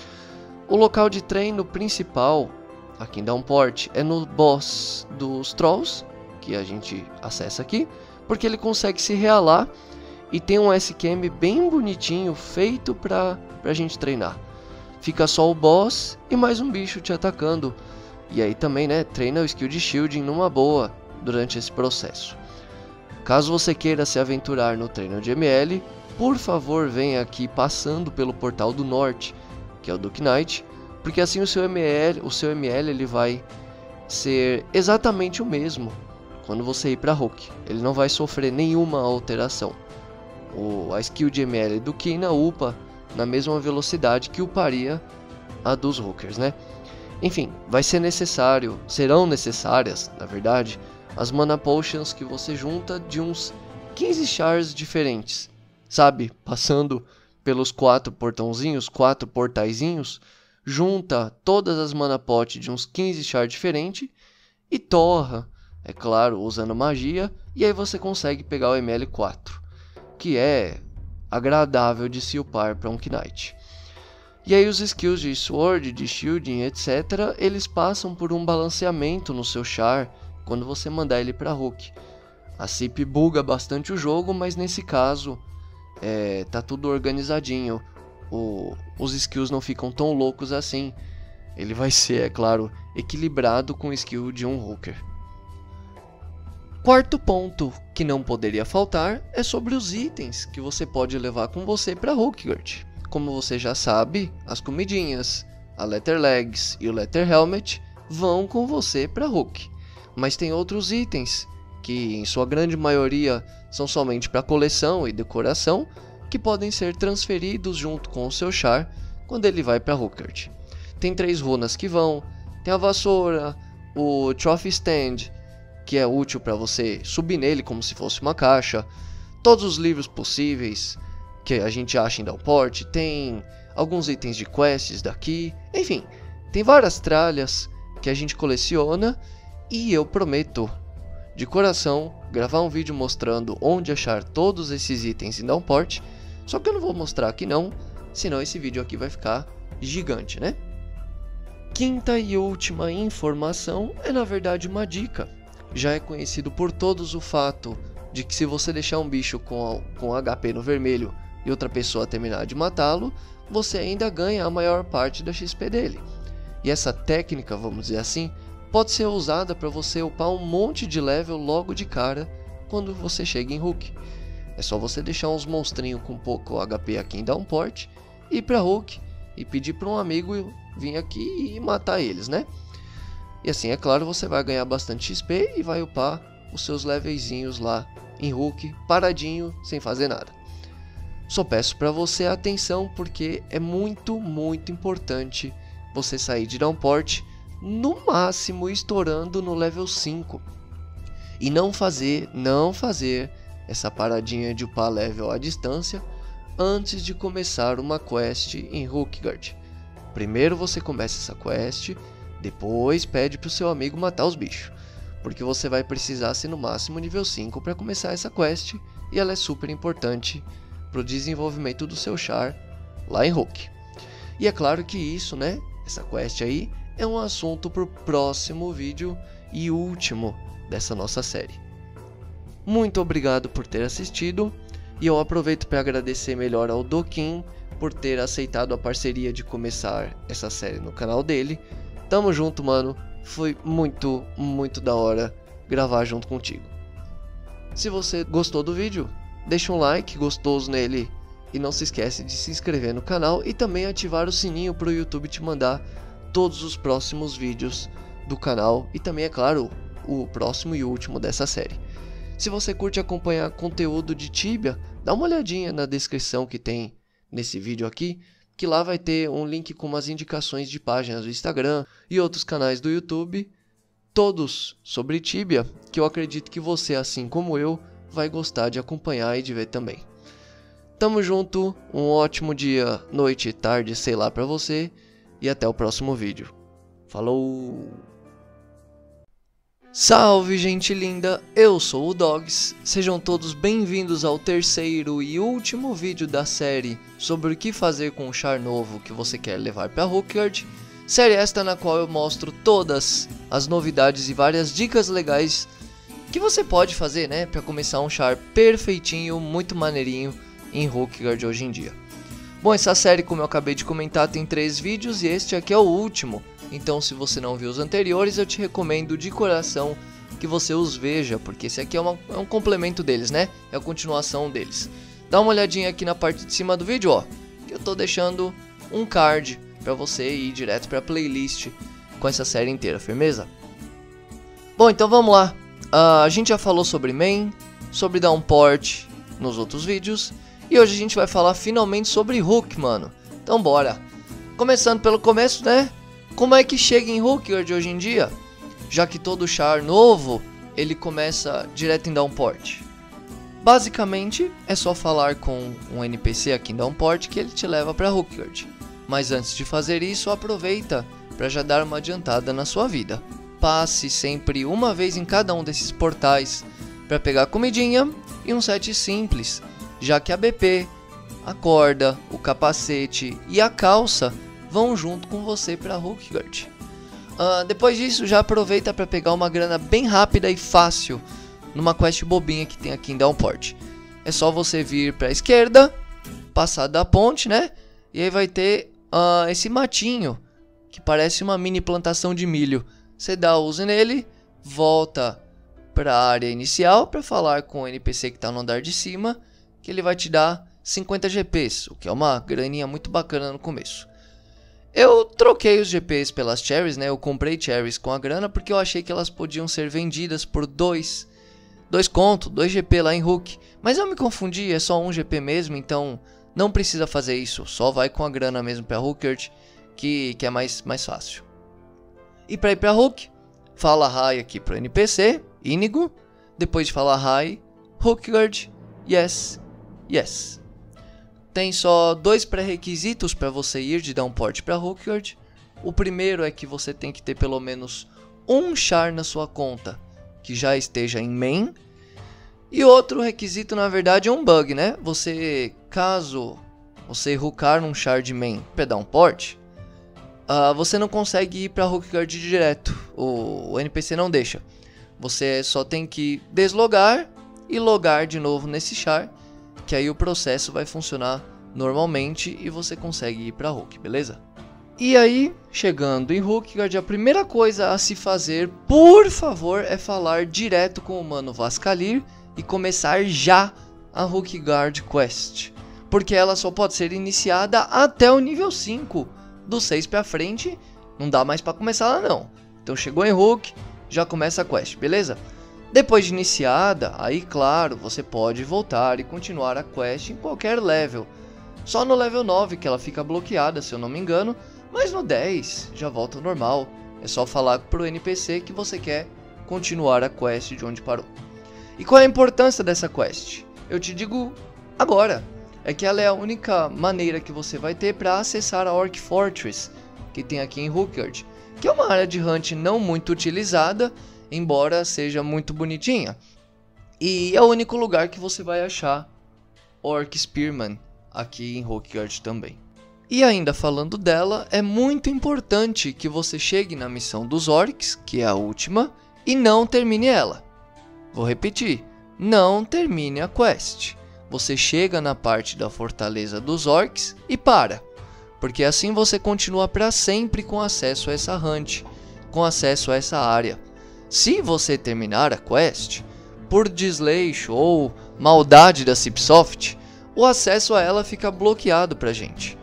O local de treino principal aqui em downport é no boss dos Trolls, que a gente acessa aqui, porque ele consegue se realar e tem um S Q M bem bonitinho feito pra, pra gente treinar. Fica só o boss e mais um bicho te atacando. E aí também, né, treina o skill de shielding numa boa durante esse processo. Caso você queira se aventurar no treino de M L, por favor venha aqui passando pelo portal do norte, que é o Duke Knight, porque assim o seu M L, o seu M L ele vai ser exatamente o mesmo quando você ir para Rook. Ele não vai sofrer nenhuma alteração. O, a skill de M L do Kina upa na mesma velocidade que uparia a dos Hookers, né? Enfim, vai ser necessário, serão necessárias, na verdade, as Mana Potions que você junta de uns quinze chars diferentes, sabe? Passando pelos quatro portãozinhos, quatro portaizinhos, junta todas as Mana Pot de uns quinze chars diferentes e torra, é claro, usando magia, e aí você consegue pegar o M L quatro, que é agradável de se upar para um Knight. E aí os skills de Sword, de Shielding, etcétera, eles passam por um balanceamento no seu char quando você mandar ele para Rook. A C I P buga bastante o jogo, mas nesse caso é, tá tudo organizadinho. O, os skills não ficam tão loucos assim. Ele vai ser, é claro, equilibrado com o skill de um Hooker. Quarto ponto que não poderia faltar é sobre os itens que você pode levar com você para Rookguard. Como você já sabe, as comidinhas, a Letter Legs e o Letter Helmet vão com você para Rook. Mas tem outros itens que em sua grande maioria são somente para coleção e decoração, que podem ser transferidos junto com o seu char quando ele vai para Rookguard. Tem três runas que vão, tem a vassoura, o Trophy Stand, que é útil para você subir nele como se fosse uma caixa, todos os livros possíveis que a gente acha em Downport, tem alguns itens de quests daqui, enfim, tem várias tralhas que a gente coleciona e eu prometo, de coração, gravar um vídeo mostrando onde achar todos esses itens em Downport, só que eu não vou mostrar aqui não, senão esse vídeo aqui vai ficar gigante, né? Quinta e última informação é na verdade uma dica. Já é conhecido por todos o fato de que se você deixar um bicho com, com H P no vermelho e outra pessoa terminar de matá-lo, você ainda ganha a maior parte da X P dele. E essa técnica, vamos dizer assim, pode ser usada para você upar um monte de level logo de cara quando você chega em Rook. É só você deixar uns monstrinhos com pouco H P aqui em Downport, ir para Rook e pedir para um amigo vir aqui e matar eles, né? E assim, é claro, você vai ganhar bastante X P e vai upar os seus levelzinhos lá em Rook, paradinho, sem fazer nada. Só peço para você atenção, porque é muito, muito importante você sair de Downport, no máximo estourando no level cinco. E não fazer, não fazer essa paradinha de upar level à distância antes de começar uma quest em Rookguard. Primeiro você começa essa quest, depois pede para o seu amigo matar os bichos, porque você vai precisar ser no máximo nível cinco para começar essa quest, e ela é super importante para o desenvolvimento do seu char lá em Rook. E é claro que isso, né, essa quest aí é um assunto para o próximo vídeo e último dessa nossa série. Muito obrigado por ter assistido, e eu aproveito para agradecer melhor ao Dokin por ter aceitado a parceria de começar essa série no canal dele. Tamo junto, mano. Foi muito, muito da hora gravar junto contigo. Se você gostou do vídeo, deixa um like gostoso nele e não se esquece de se inscrever no canal e também ativar o sininho para o YouTube te mandar todos os próximos vídeos do canal e também, é claro, o próximo e último dessa série. Se você curte acompanhar conteúdo de Tibia, dá uma olhadinha na descrição que tem nesse vídeo aqui, que lá vai ter um link com umas indicações de páginas do Instagram e outros canais do YouTube, todos sobre Tibia, que eu acredito que você, assim como eu, vai gostar de acompanhar e de ver também. Tamo junto, um ótimo dia, noite, tarde, sei lá pra você, e até o próximo vídeo. Falou! Salve, gente linda, eu sou o Dogs, sejam todos bem-vindos ao terceiro e último vídeo da série sobre o que fazer com o char novo que você quer levar para Rookguard, série esta na qual eu mostro todas as novidades e várias dicas legais que você pode fazer, né, para começar um char perfeitinho, muito maneirinho em Rooktguard hoje em dia. Bom, essa série, como eu acabei de comentar, tem três vídeos e este aqui é o último. Então, se você não viu os anteriores, eu te recomendo de coração que você os veja, porque esse aqui é, uma, é um complemento deles, né? É a continuação deles. Dá uma olhadinha aqui na parte de cima do vídeo, ó, que eu tô deixando um card para você ir direto para a playlist com essa série inteira, firmeza? Bom, então vamos lá. Uh, a gente já falou sobre main, sobre downport nos outros vídeos, e hoje a gente vai falar finalmente sobre hook, mano. Então bora. Começando pelo começo, né? Como é que chega em Rooktguard hoje em dia? Já que todo char novo, ele começa direto em downport. Basicamente, é só falar com um N P C aqui em downport que ele te leva para Rooktguard. Mas antes de fazer isso, aproveita para já dar uma adiantada na sua vida. Passe sempre uma vez em cada um desses portais para pegar comidinha e um set simples, já que a B P, a corda, o capacete e a calça vão junto com você para Rooktguard. Uh, depois disso, já aproveita para pegar uma grana bem rápida e fácil numa quest bobinha que tem aqui em downport. É só você vir para a esquerda, passar da ponte, né? E aí vai ter uh, esse matinho que parece uma mini plantação de milho. Você dá use nele, volta para a área inicial para falar com o N P C que está no andar de cima, que ele vai te dar cinquenta G Ps, o que é uma graninha muito bacana no começo. Eu troquei os G Ps pelas cherries, né? Eu comprei cherries com a grana porque eu achei que elas podiam ser vendidas por dois, dois conto, dois G P lá em Rook. Mas eu me confundi, é só um G P mesmo, então não precisa fazer isso. Só vai com a grana mesmo para Rooktguard, que, que é mais, mais fácil. E para ir para Rook, fala hi aqui pro N P C, Inigo. Depois de falar hi, Rooktguard, yes, yes. Tem só dois pré-requisitos para você ir de downport para Rooktguard. O primeiro é que você tem que ter pelo menos um char na sua conta que já esteja em main. E outro requisito, na verdade, é um bug, né? Você, caso você hoocar num char de main para downport, uh, você não consegue ir para Rooktguard direto. O, o N P C não deixa. Você só tem que deslogar e logar de novo nesse char, que aí o processo vai funcionar normalmente e você consegue ir para Rook, beleza? E aí, chegando em Rooktguard, a primeira coisa a se fazer, por favor, é falar direto com o mano Vascalir e começar já a Rooktguard Quest, porque ela só pode ser iniciada até o nível cinco, do seis pra frente, não dá mais para começar lá não. Então chegou em Rook, já começa a quest, beleza? Depois de iniciada, aí claro, você pode voltar e continuar a quest em qualquer level. Só no level nove que ela fica bloqueada, se eu não me engano, mas no dez já volta ao normal. É só falar pro N P C que você quer continuar a quest de onde parou. E qual é a importância dessa quest? Eu te digo agora, é que ela é a única maneira que você vai ter para acessar a Orc Fortress, que tem aqui em Rooktguard, que é uma área de hunt não muito utilizada, embora seja muito bonitinha. E é o único lugar que você vai achar Orc Spearman aqui em Rooktguard também. E ainda falando dela, é muito importante que você chegue na missão dos Orcs, que é a última, e não termine ela. Vou repetir, não termine a quest. Você chega na parte da Fortaleza dos Orcs e para, porque assim você continua para sempre com acesso a essa hunt, com acesso a essa área. Se você terminar a quest, por desleixo ou maldade da Cipsoft, o acesso a ela fica bloqueado pra gente.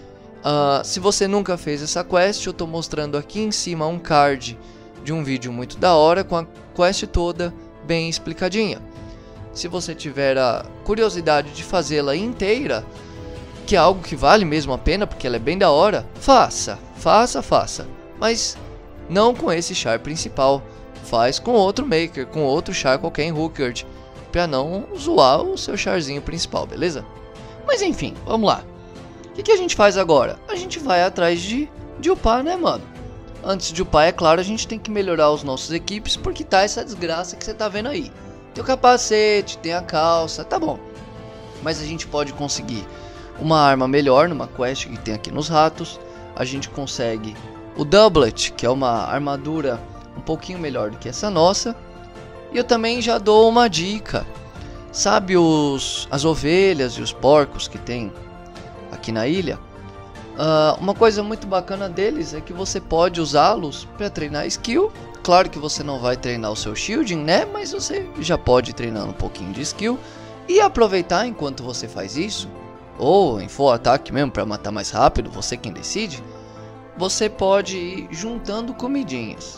Uh, se você nunca fez essa quest, eu estou mostrando aqui em cima um card de um vídeo muito da hora com a quest toda bem explicadinha. Se você tiver a curiosidade de fazê-la inteira, que é algo que vale mesmo a pena porque ela é bem da hora, faça, faça, faça. Mas não com esse char principal. Faz com outro maker, com outro char qualquer em Rooktguard, pra não zoar o seu charzinho principal, beleza? Mas enfim, vamos lá. O que, que a gente faz agora? A gente vai atrás de, de upar, né, mano? Antes de upar, é claro, a gente tem que melhorar os nossos equipes, porque tá essa desgraça que você tá vendo aí. Tem o capacete, tem a calça, tá bom. Mas a gente pode conseguir uma arma melhor numa quest que tem aqui nos ratos. A gente consegue o doublet, que é uma armadura um pouquinho melhor do que essa nossa. E eu também já dou uma dica. Sabe os, as ovelhas e os porcos que tem aqui na ilha? Uh, uma coisa muito bacana deles é que você pode usá-los para treinar skill. Claro que você não vai treinar o seu shielding, né? Mas você já pode treinar um pouquinho de skill. E aproveitar enquanto você faz isso, ou em full ataque mesmo para matar mais rápido, você quem decide. Você pode ir juntando comidinhas.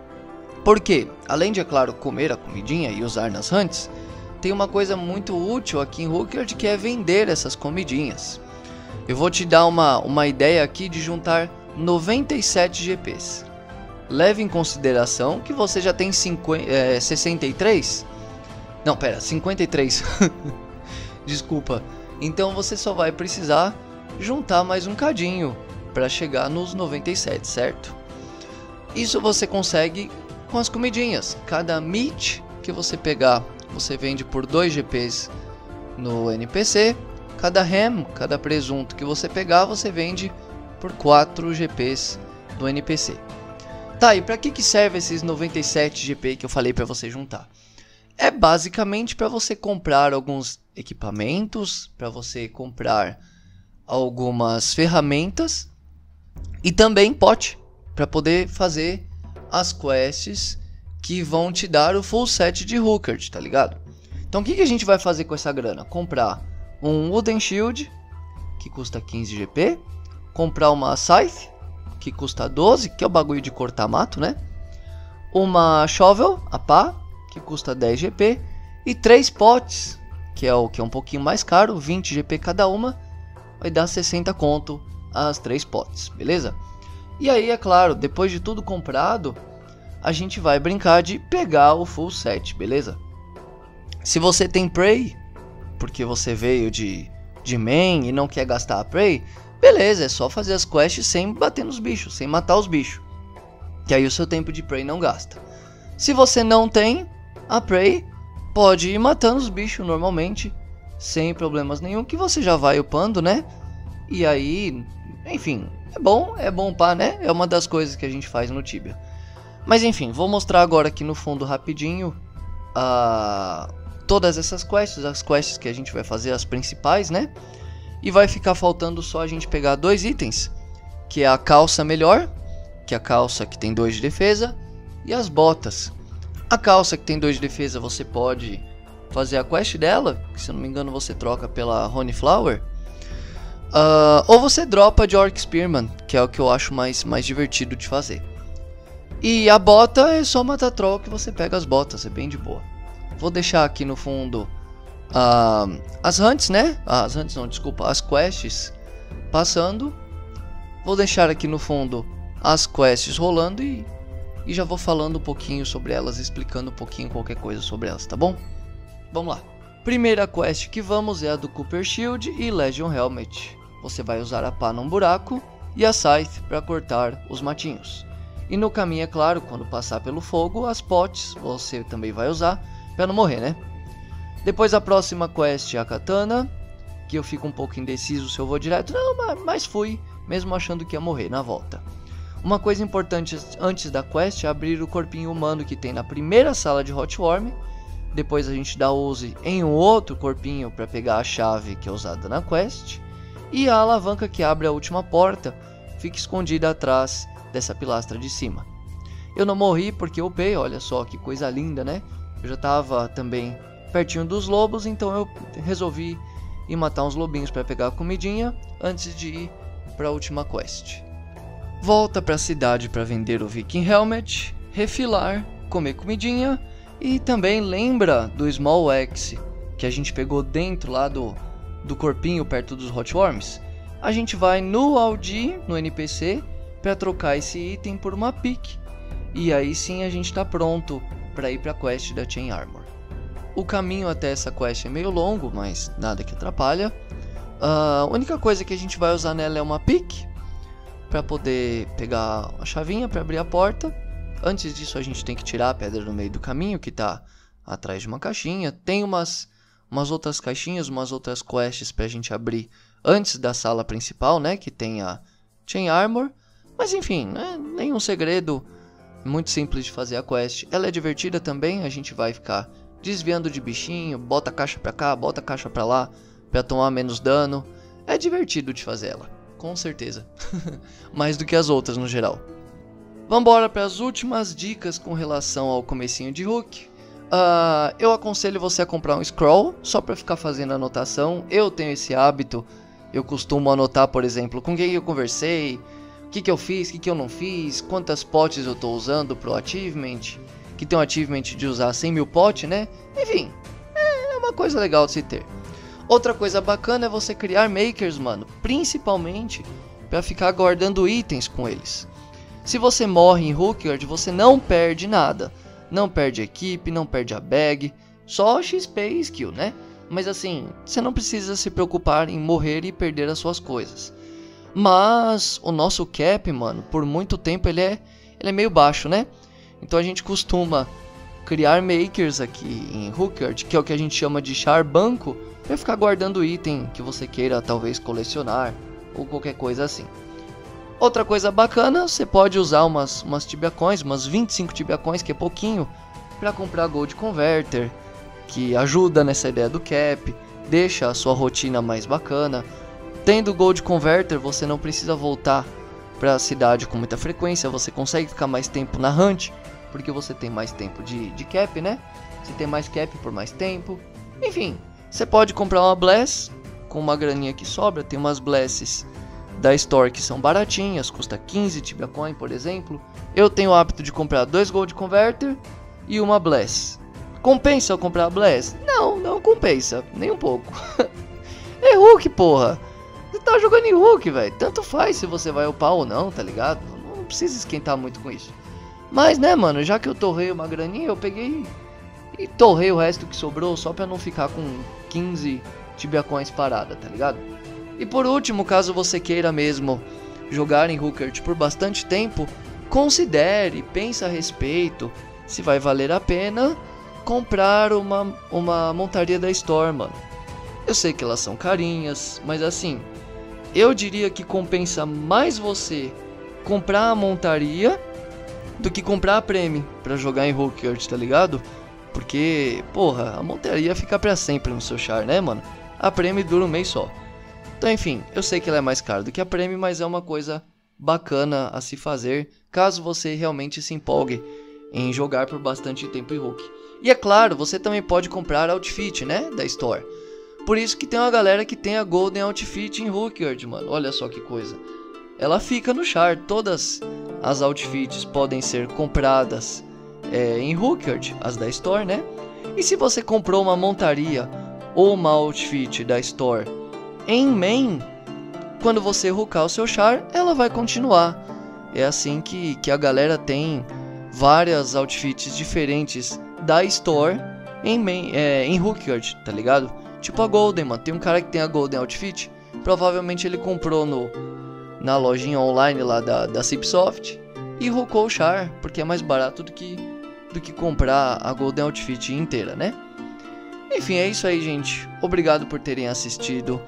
Porque, além de, é claro, comer a comidinha e usar nas hunts, tem uma coisa muito útil aqui em Hookguard que é vender essas comidinhas. Eu vou te dar uma, uma ideia aqui de juntar noventa e sete G Ps. Leve em consideração que você já tem cinquenta, é, sessenta e três. Não, pera, cinquenta e três. Desculpa. Então você só vai precisar juntar mais um cadinho para chegar nos noventa e sete, certo? Isso você consegue com as comidinhas. Cada meat que você pegar, você vende por dois G Ps no N P C. Cada ham, cada presunto que você pegar, você vende por quatro G Ps no N P C. Tá, e para que que serve esses noventa e sete G P que eu falei para você juntar? É basicamente para você comprar alguns equipamentos, para você comprar algumas ferramentas e também pote para poder fazer as quests que vão te dar o full set de Hookguard, tá ligado? Então o que que a gente vai fazer com essa grana? Comprar um Wooden Shield, que custa quinze G P, comprar uma Scythe, que custa doze, que é o bagulho de cortar mato, né? Uma Shovel, a pá, que custa dez G P, e três potes, que é o que é um pouquinho mais caro, vinte G P cada uma, vai dar sessenta conto as três potes, beleza? E aí, é claro, depois de tudo comprado, a gente vai brincar de pegar o full set, beleza? Se você tem Prey, porque você veio de, de main e não quer gastar a Prey, beleza, é só fazer as quests sem bater nos bichos, sem matar os bichos, que aí o seu tempo de Prey não gasta. Se você não tem a Prey, pode ir matando os bichos normalmente, sem problemas nenhum, que você já vai upando, né? E aí, enfim, é bom, é bom pá, né? É uma das coisas que a gente faz no Tibia. Mas enfim, vou mostrar agora aqui no fundo rapidinho a... todas essas quests, as quests que a gente vai fazer, as principais, né? E vai ficar faltando só a gente pegar dois itens, que é a calça melhor, que é a calça que tem dois de defesa, e as botas. A calça que tem dois de defesa você pode fazer a quest dela, que se eu não me engano você troca pela Honey Flower, uh, ou você dropa de Orc Spearman, que é o que eu acho mais, mais divertido de fazer. E a bota é só matar troll que você pega as botas, é bem de boa. Vou deixar aqui no fundo uh, as hunts, né? Ah, as hunts não, desculpa, as quests passando. Vou deixar aqui no fundo as quests rolando e, e já vou falando um pouquinho sobre elas, explicando um pouquinho qualquer coisa sobre elas, tá bom? Vamos lá. Primeira quest que vamos é a do Cooper Shield e Legion Helmet. Você vai usar a pá num buraco e a Scythe para cortar os matinhos. E no caminho, é claro, quando passar pelo fogo, as potes você também vai usar para não morrer, né? Depois a próxima quest é a Katana, que eu fico um pouco indeciso se eu vou direto. Não, mas fui, mesmo achando que ia morrer na volta. Uma coisa importante antes da quest é abrir o corpinho humano que tem na primeira sala de Hotworm. Depois a gente dá use em um outro corpinho para pegar a chave que é usada na quest. E a alavanca que abre a última porta fica escondida atrás dessa pilastra de cima. Eu não morri porque eu upei, olha só que coisa linda, né? Eu já estava também pertinho dos lobos, então eu resolvi ir matar uns lobinhos para pegar a comidinha antes de ir para a última quest. Volta para a cidade para vender o Viking Helmet, refilar, comer comidinha e também lembra do Small Axe que a gente pegou dentro lá do, do corpinho perto dos Hotworms. A gente vai no Aldi, no N P C, para trocar esse item por uma pick e aí sim a gente está pronto para ir para a quest da Chain Armor. O caminho até essa quest é meio longo, mas nada que atrapalha. A única coisa que a gente vai usar nela é uma pick para poder pegar a chavinha para abrir a porta. Antes disso a gente tem que tirar a pedra no meio do caminho que está atrás de uma caixinha. Tem umas, umas outras caixinhas, umas outras quests para a gente abrir antes da sala principal, né, que tem a Chain Armor. Mas enfim, né, nenhum segredo muito simples de fazer a quest. Ela é divertida também, a gente vai ficar desviando de bichinho, bota a caixa pra cá, bota a caixa pra lá, pra tomar menos dano. É divertido de fazer ela, com certeza. Mais do que as outras no geral. Vambora para as últimas dicas com relação ao comecinho de Hook. Uh, eu aconselho você a comprar um scroll, só para ficar fazendo anotação. Eu tenho esse hábito, eu costumo anotar, por exemplo, com quem eu conversei, o que, que eu fiz, o que, que eu não fiz, quantas potes eu estou usando pro achievement, que tem um achievement de usar cem mil potes, né? Enfim, é uma coisa legal de se ter. Outra coisa bacana é você criar makers, mano, principalmente para ficar guardando itens com eles. Se você morre em Hookyard, você não perde nada. Não perde equipe, não perde a bag, só X P e skill, né? Mas assim, você não precisa se preocupar em morrer e perder as suas coisas. Mas o nosso cap, mano, por muito tempo ele é, ele é meio baixo, né? Então a gente costuma criar makers aqui em Hookyard, que é o que a gente chama de char banco, para ficar guardando item que você queira talvez colecionar ou qualquer coisa assim. Outra coisa bacana, você pode usar umas, umas Tibia Coins, umas vinte e cinco Tibia Coins, que é pouquinho, para comprar Gold Converter, que ajuda nessa ideia do cap, deixa a sua rotina mais bacana. Tendo Gold Converter, você não precisa voltar para a cidade com muita frequência, você consegue ficar mais tempo na hunt, porque você tem mais tempo de, de cap, né? Você tem mais cap por mais tempo. Enfim, você pode comprar uma Bless com uma graninha que sobra, tem umas Blesses da Store que são baratinhas, custa quinze Tibia Coin, por exemplo. Eu tenho o hábito de comprar dois Gold Converter e uma Bless. Compensa eu comprar a Bless? Não, não compensa, nem um pouco. É Hook, porra. Você tá jogando em Hook, velho. Tanto faz se você vai upar ou não, tá ligado? Não precisa esquentar muito com isso. Mas, né, mano, já que eu torrei uma graninha, eu peguei e torrei o resto que sobrou só pra não ficar com quinze Tibia Coins parada, tá ligado? E por último, caso você queira mesmo jogar em Hookyard por bastante tempo, considere, pense a respeito se vai valer a pena comprar uma, uma montaria da Store, mano. Eu sei que elas são carinhas, mas assim, eu diria que compensa mais você comprar a montaria do que comprar a Premi pra jogar em Hookyard, tá ligado? Porque, porra, a montaria fica pra sempre no seu char, né, mano? A Premi dura um mês só. Então, enfim, eu sei que ela é mais cara do que a Premi, mas é uma coisa bacana a se fazer caso você realmente se empolgue em jogar por bastante tempo em Hook. E é claro, você também pode comprar Outfit, né, da Store. Por isso que tem uma galera que tem a Golden Outfit em Hookyard, mano. Olha só que coisa. Ela fica no char, todas as outfits podem ser compradas é, em Hookyard, as da Store, né? E se você comprou uma montaria ou uma outfit da Store em main, quando você hoocar o seu char, ela vai continuar. É assim que, que a galera tem várias outfits diferentes da Store em, main, é, em Hookyard, tá ligado? Tipo a Golden, mano. Tem um cara que tem a Golden Outfit, provavelmente ele comprou no, na lojinha online lá da, da Cipsoft e hookou o char, porque é mais barato do que, do que comprar a Golden Outfit inteira, né? Enfim, é isso aí, gente. Obrigado por terem assistido.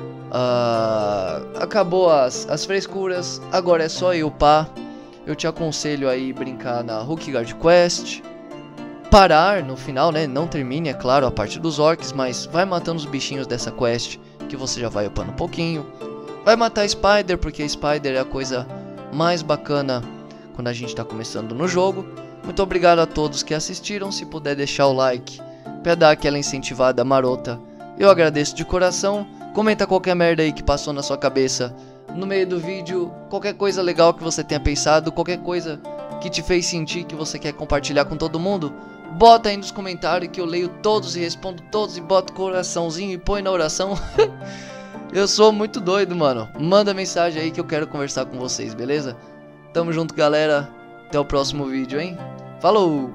Uh, acabou as, as frescuras, agora é só eu upar. Eu te aconselho aí brincar na Hookyard Quest, parar no final, né? Não termine, é claro, a parte dos orcs, mas vai matando os bichinhos dessa quest, que você já vai upando um pouquinho. Vai matar Spider, porque Spider é a coisa mais bacana quando a gente tá começando no jogo. Muito obrigado a todos que assistiram. Se puder deixar o like pra dar aquela incentivada marota, eu agradeço de coração. Comenta qualquer merda aí que passou na sua cabeça no meio do vídeo, qualquer coisa legal que você tenha pensado, qualquer coisa que te fez sentir que você quer compartilhar com todo mundo, bota aí nos comentários que eu leio todos e respondo todos e boto coraçãozinho e põe na oração. Eu sou muito doido, mano. Manda mensagem aí que eu quero conversar com vocês, beleza? Tamo junto, galera. Até o próximo vídeo, hein? Falou!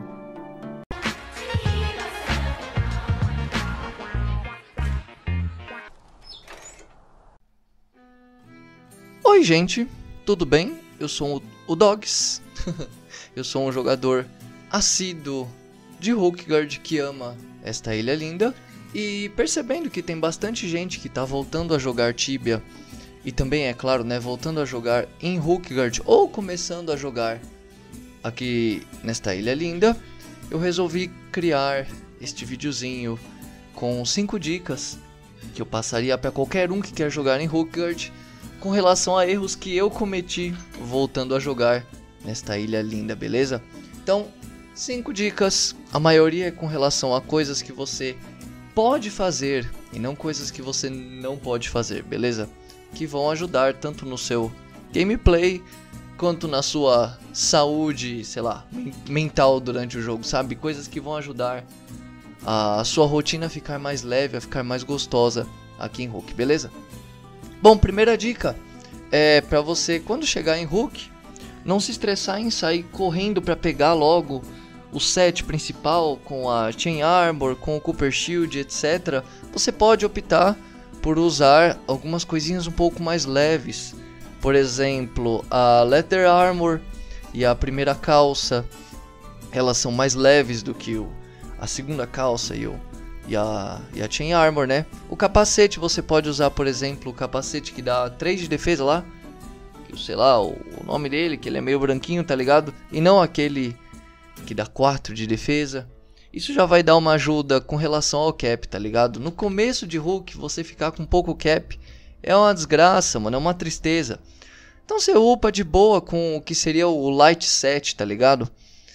Oi, gente, tudo bem? Eu sou o Dogs. Eu sou um jogador assíduo de Hookyard que ama esta ilha linda. E percebendo que tem bastante gente que tá voltando a jogar Tibia, e também, é claro, né, voltando a jogar em Hookyard ou começando a jogar aqui nesta ilha linda, eu resolvi criar este videozinho com cinco dicas que eu passaria para qualquer um que quer jogar em Hookguard com relação a erros que eu cometi voltando a jogar nesta ilha linda, beleza? Então, cinco dicas, a maioria é com relação a coisas que você pode fazer e não coisas que você não pode fazer, beleza? Que vão ajudar tanto no seu gameplay quanto na sua saúde, sei lá, mental durante o jogo, sabe? Coisas que vão ajudar a sua rotina a ficar mais leve, a ficar mais gostosa aqui em Hook, beleza? Bom, primeira dica é pra você, quando chegar em Hook, não se estressar em sair correndo pra pegar logo o set principal com a Chain Armor, com o Cooper Shield, etcétera. Você pode optar por usar algumas coisinhas um pouco mais leves. Por exemplo, a Leather Armor e a primeira calça, elas são mais leves do que o, a segunda calça e, o, e, a, e a Chain Armor, né? O capacete você pode usar, por exemplo, o capacete que dá três de defesa lá, que sei lá, o, o nome dele, que ele é meio branquinho, tá ligado? E não aquele que dá quatro de defesa. Isso já vai dar uma ajuda com relação ao cap, tá ligado? No começo de Hook, você ficar com pouco cap é uma desgraça, mano, é uma tristeza. Então você upa de boa com o que seria o Light Set, tá ligado?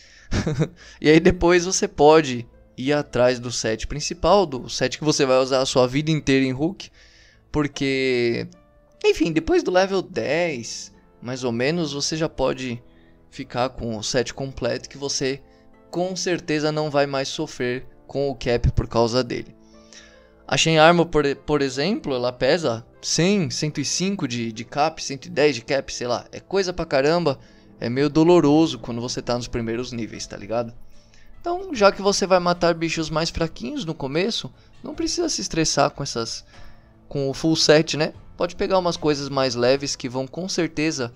E aí depois você pode ir atrás do set principal, do set que você vai usar a sua vida inteira em Hook. Porque, enfim, depois do level dez, mais ou menos, você já pode ficar com o set completo que você com certeza não vai mais sofrer com o cap por causa dele. A Chain Armor, por, por exemplo, ela pesa cem, cento e cinco de, de cap, cento e dez de cap, sei lá. É coisa pra caramba, é meio doloroso quando você tá nos primeiros níveis, tá ligado? Então, já que você vai matar bichos mais fraquinhos no começo, não precisa se estressar com essas, com o full set, né? Pode pegar umas coisas mais leves que vão com certeza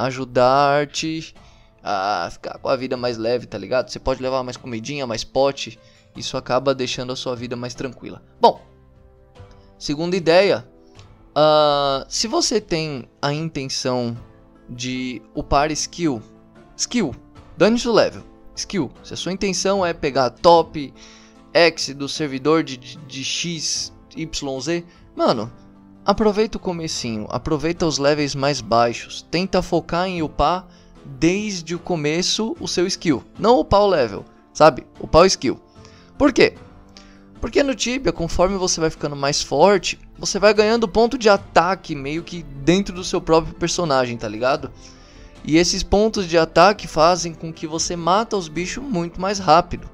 ajudar-te a ficar com a vida mais leve, tá ligado? Você pode levar mais comidinha, mais pote, isso acaba deixando a sua vida mais tranquila. Bom, segunda ideia, uh, se você tem a intenção de upar skill, skill, dane-se o level, skill, se a sua intenção é pegar top X do servidor de, de, de X, Y, Z, mano, aproveita o comecinho, aproveita os levels mais baixos, tenta focar em upar desde o começo o seu skill, não upar o level, sabe, upar o skill. Por quê? Porque no Tibia, conforme você vai ficando mais forte, você vai ganhando ponto de ataque meio que dentro do seu próprio personagem, tá ligado? E esses pontos de ataque fazem com que você mata os bichos muito mais rápido.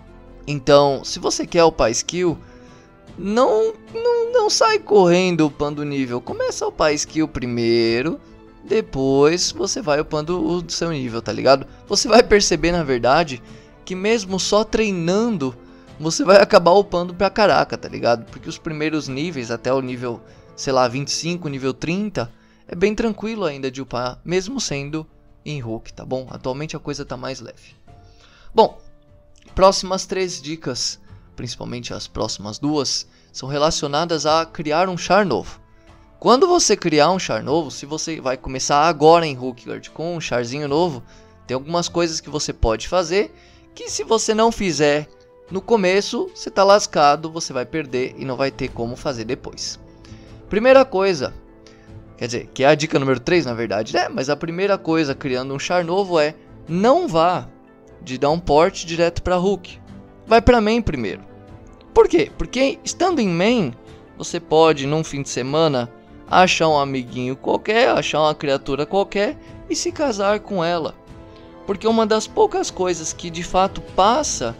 Então, se você quer upar skill, não, não, não sai correndo upando o nível. Começa a upar skill primeiro, depois você vai upando o seu nível, tá ligado? Você vai perceber, na verdade, que mesmo só treinando, você vai acabar upando pra caraca, tá ligado? Porque os primeiros níveis, até o nível, sei lá, vinte e cinco, nível trinta, é bem tranquilo ainda de upar, mesmo sendo em Hook, tá bom? Atualmente a coisa tá mais leve. Bom, próximas três dicas, principalmente as próximas duas, são relacionadas a criar um char novo. Quando você criar um char novo, se você vai começar agora em Hookguard com um charzinho novo, tem algumas coisas que você pode fazer, que se você não fizer no começo, você tá lascado, você vai perder e não vai ter como fazer depois. Primeira coisa, quer dizer, que é a dica número três na verdade, né? Mas a primeira coisa criando um char novo é, não vá de dar um port direto para Hook. Vai para main primeiro. Por quê? Porque estando em main, você pode num fim de semana achar um amiguinho qualquer, achar uma criatura qualquer e se casar com ela. Porque uma das poucas coisas que de fato passa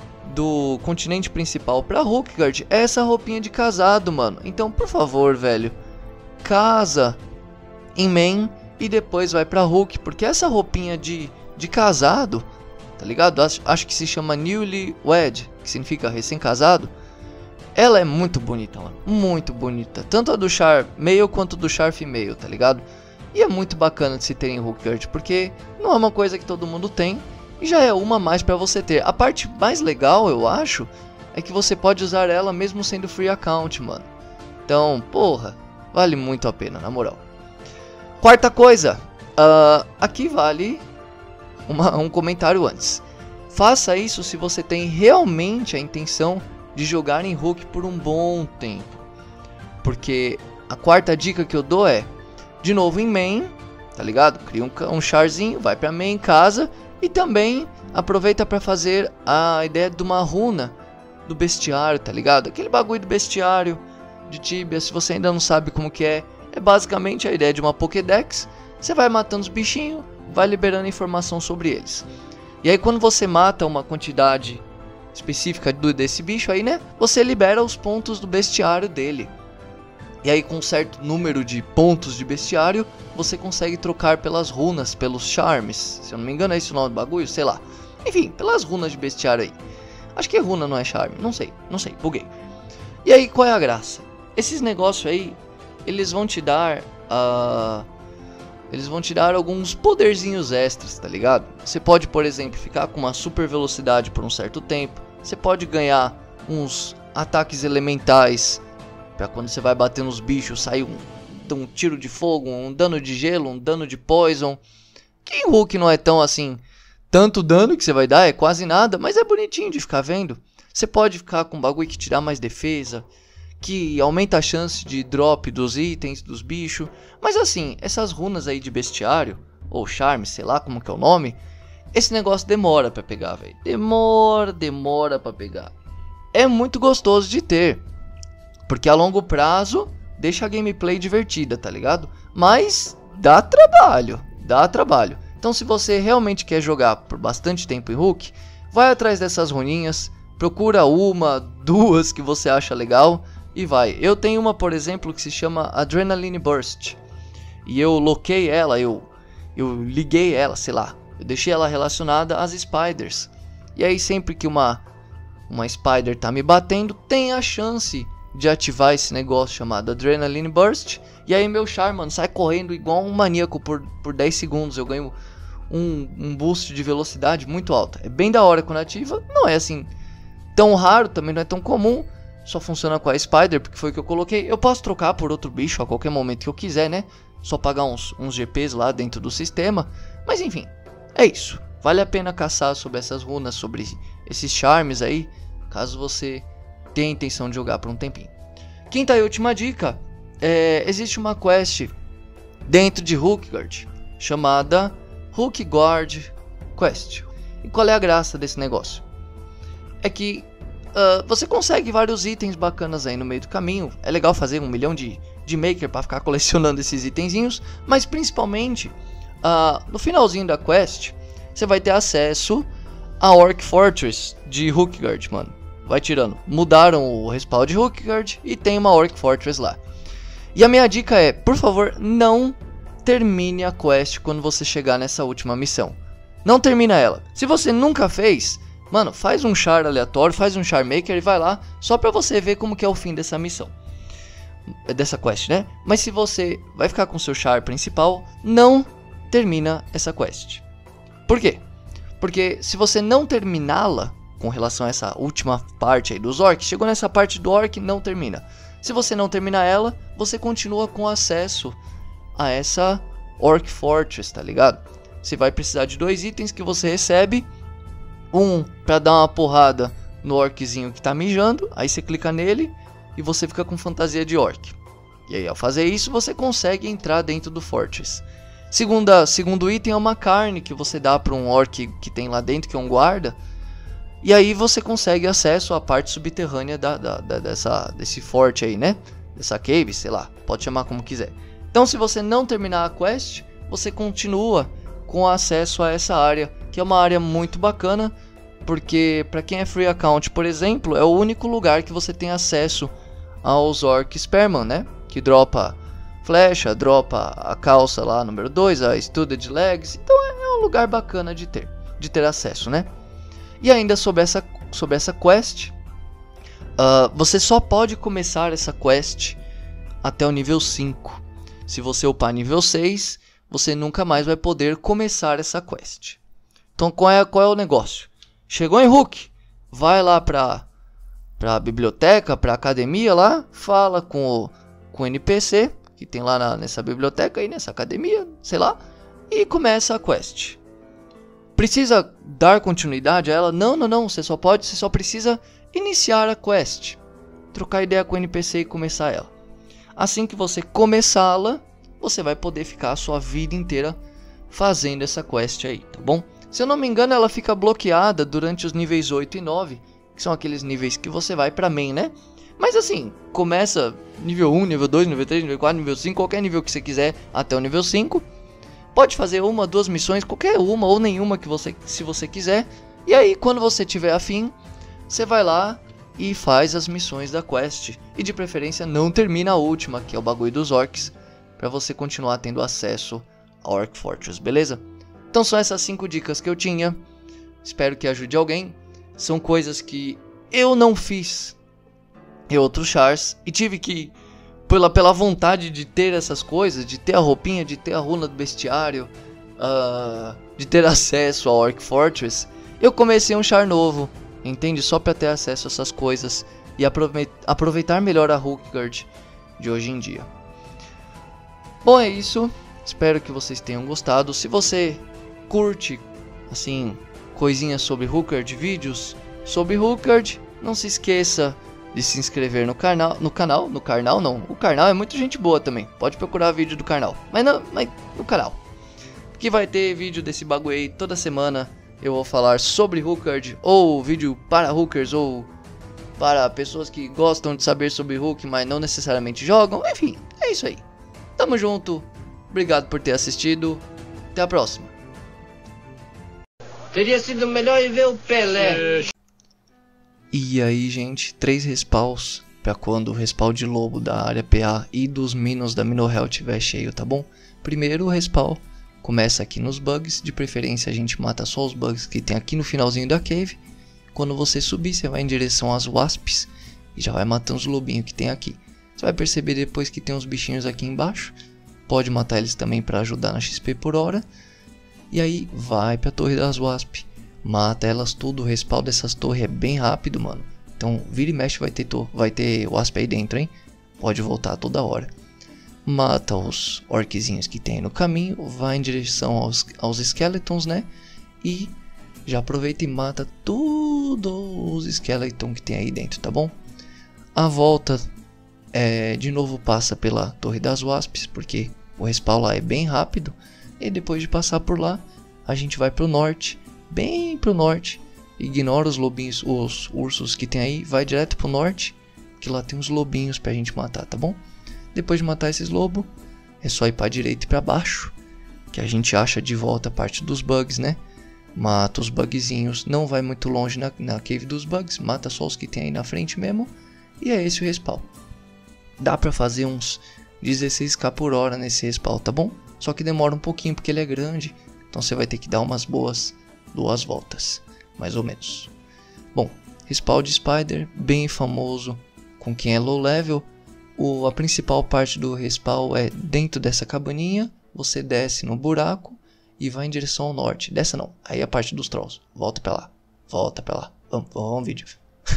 do continente principal pra Hookguard é essa roupinha de casado, mano. Então, por favor, velho, casa em main e depois vai pra Hook, porque essa roupinha de, de casado, tá ligado? Acho, acho que se chama Newlywed, que significa recém-casado. Ela é muito bonita, mano, muito bonita. Tanto a do char male quanto do char female, tá ligado? E é muito bacana de se ter em Hookguard, porque não é uma coisa que todo mundo tem e já é uma a mais pra você ter. A parte mais legal, eu acho, é que você pode usar ela mesmo sendo free account, mano. Então, porra, vale muito a pena, na moral. Quarta coisa, uh, aqui vale uma, um comentário antes. Faça isso se você tem realmente a intenção de jogar em Hook por um bom tempo. Porque a quarta dica que eu dou é, de novo em main, tá ligado? Cria um, um charzinho, vai pra main casa e também aproveita pra fazer a ideia de uma runa do bestiário, tá ligado? Aquele bagulho do bestiário de Tibia, se você ainda não sabe como que é, é basicamente a ideia de uma Pokédex. Você vai matando os bichinhos, vai liberando informação sobre eles. E aí quando você mata uma quantidade específica do, desse bicho aí, né? Você libera os pontos do bestiário dele. E aí com um certo número de pontos de bestiário, você consegue trocar pelas runas, pelos charmes. Se eu não me engano é esse o nome do bagulho, sei lá. Enfim, pelas runas de bestiário aí. Acho que runa não é charme, não sei, não sei, buguei. E aí qual é a graça? Esses negócios aí, eles vão te dar... Uh, eles vão te dar alguns poderzinhos extras, tá ligado? Você pode, por exemplo, ficar com uma super velocidade por um certo tempo. Você pode ganhar uns ataques elementais, pra quando você vai bater nos bichos sair um, um tiro de fogo, um dano de gelo, um dano de poison. Que em Hook não é tão assim, tanto dano que você vai dar, é quase nada, mas é bonitinho de ficar vendo. Você pode ficar com um bagulho que te dá mais defesa, que aumenta a chance de drop dos itens, dos bichos. Mas assim, essas runas aí de bestiário, ou charme, sei lá como que é o nome, esse negócio demora pra pegar, velho. Demora, demora pra pegar. É muito gostoso de ter, porque a longo prazo deixa a gameplay divertida, tá ligado? Mas dá trabalho, dá trabalho. Então se você realmente quer jogar por bastante tempo em Hook, vai atrás dessas runinhas, procura uma, duas que você acha legal e vai. Eu tenho uma, por exemplo, que se chama Adrenaline Burst. E eu loquei ela, eu, eu liguei ela, sei lá. Eu deixei ela relacionada às spiders. E aí sempre que uma, uma spider tá me batendo, tem a chance de ativar esse negócio chamado Adrenaline Burst. E aí meu char, mano, sai correndo igual um maníaco por, por dez segundos. Eu ganho um, um boost de velocidade muito alto. É bem da hora quando ativa. Não é assim tão raro, também não é tão comum. Só funciona com a Spider, porque foi o que eu coloquei. Eu posso trocar por outro bicho a qualquer momento que eu quiser, né? Só pagar uns, uns G Ps lá dentro do sistema. Mas enfim, é isso. Vale a pena caçar sobre essas runas, sobre esses charmes aí, caso você tenha a intenção de jogar por um tempinho. Quinta e última dica. É, existe uma quest dentro de Hookguard chamada Hookguard Quest. E qual é a graça desse negócio? É que uh, você consegue vários itens bacanas aí no meio do caminho. É legal fazer um milhão de, de maker para ficar colecionando esses itenzinhos. Mas principalmente uh, no finalzinho da quest você vai ter acesso a Orc Fortress de Hookguard, mano. Vai tirando. Mudaram o respawn de Hookguard e tem uma Orc Fortress lá. E a minha dica é, por favor, não termine a quest quando você chegar nessa última missão. Não termina ela. Se você nunca fez, mano, faz um char aleatório, faz um char maker e vai lá, só pra você ver como que é o fim dessa missão. Dessa quest, né? Mas se você vai ficar com o seu char principal, não termina essa quest. Por quê? Porque se você não terminá-la, com relação a essa última parte aí dos orcs, chegou nessa parte do orc, não termina. Se você não terminar ela, você continua com acesso a essa Orc Fortress, tá ligado? Você vai precisar de dois itens que você recebe. Um pra dar uma porrada no orczinho que tá mijando. Aí você clica nele e você fica com fantasia de orc. E aí ao fazer isso você consegue entrar dentro do Fortress. Segunda, segundo item é uma carne que você dá para um orc que tem lá dentro, que é um guarda. E aí você consegue acesso à parte subterrânea da, da, da, dessa, desse forte aí, né? Dessa cave, sei lá, pode chamar como quiser. Então se você não terminar a quest, você continua com acesso a essa área, que é uma área muito bacana. Porque para quem é free account, por exemplo, é o único lugar que você tem acesso aos orcs Spearman, né? Que dropa flecha, dropa a calça lá, número dois, a Studded Legs. Então é um lugar bacana de ter, de ter acesso, né? E ainda sobre essa, sobre essa quest, uh, você só pode começar essa quest até o nível cinco. Se você upar nível seis, você nunca mais vai poder começar essa quest. Então qual é, qual é o negócio? Chegou em Hook, vai lá pra, pra biblioteca, pra academia lá, fala com o, com o N P C, que tem lá na, nessa biblioteca aí, nessa academia, sei lá, e começa a quest. precisa dar continuidade a ela? Não, não, não, você só pode, você só precisa iniciar a quest, trocar ideia com o N P C e começar ela. Assim que você começá-la, você vai poder ficar a sua vida inteira fazendo essa quest aí, tá bom? Se eu não me engano, ela fica bloqueada durante os níveis oito e nove, que são aqueles níveis que você vai pra main, né? Mas assim, começa nível um, nível dois, nível três, nível quatro, nível cinco, qualquer nível que você quiser até o nível cinco. Pode fazer uma, duas missões, qualquer uma ou nenhuma que você, se você quiser. E aí, quando você tiver afim, você vai lá e faz as missões da quest. E de preferência não termina a última, que é o bagulho dos orcs, para você continuar tendo acesso ao Orc Fortress, beleza? Então são essas cinco dicas que eu tinha. Espero que ajude alguém. São coisas que eu não fiz em outros chars e tive que, pela, pela vontade de ter essas coisas, de ter a roupinha, de ter a runa do bestiário, uh, de ter acesso ao Orc Fortress, eu comecei um char novo, entende? Só para ter acesso a essas coisas e aproveitar melhor a Hulkgard de hoje em dia. Bom, é isso. Espero que vocês tenham gostado. Se você curte, assim, coisinhas sobre Hulkgard, vídeos sobre Hulkgard, não se esqueça de se inscrever no canal, no canal, no canal não, o canal é muito gente boa também, pode procurar vídeo do canal, mas não, mas no canal, que vai ter vídeo desse bagulho aí toda semana. Eu vou falar sobre Hulkgard, ou vídeo para Hulkers, ou para pessoas que gostam de saber sobre Hulk, mas não necessariamente jogam, enfim, é isso aí. Tamo junto, obrigado por ter assistido, até a próxima. Teria sido melhor ir ver o Pelé. E aí, gente, três respawns para quando o respawn de lobo da área P A e dos minos da Minohell estiver cheio, tá bom? Primeiro o respawn começa aqui nos bugs, de preferência a gente mata só os bugs que tem aqui no finalzinho da cave. Quando você subir, você vai em direção às wasps e já vai matando os lobinhos que tem aqui. Você vai perceber depois que tem uns bichinhos aqui embaixo, pode matar eles também para ajudar na X P por hora. E aí vai pra torre das wasps, mata elas tudo. O respawn dessas torres é bem rápido, mano. Então vira e mexe vai ter, vai ter wasp aí dentro, hein? Pode voltar toda hora. Mata os orquezinhos que tem no caminho, vai em direção aos, aos skeletons, né? E já aproveita e mata todos os skeletons que tem aí dentro, tá bom? A volta é, de novo passa pela torre das wasps, porque o respawn lá é bem rápido. E depois de passar por lá, a gente vai pro norte, bem pro norte. Ignora os lobinhos, os ursos que tem aí, vai direto pro norte, que lá tem uns lobinhos pra gente matar, tá bom? Depois de matar esses lobos, é só ir pra direita e pra baixo, que a gente acha de volta a parte dos bugs, né? Mata os bugzinhos, não vai muito longe na, na cave dos bugs, mata só os que tem aí na frente mesmo. E é esse o respawn. Dá pra fazer uns dezesseis K por hora nesse respawn, tá bom? Só que demora um pouquinho porque ele é grande, então você vai ter que dar umas boas duas voltas, mais ou menos. Bom, respawn de Spider, bem famoso com quem é low level. O, a principal parte do respawn é dentro dessa cabaninha, você desce no buraco e vai em direção ao norte. Dessa não, aí é a parte dos trolls, volta pra lá, volta pra lá, vamos, vamos vídeo.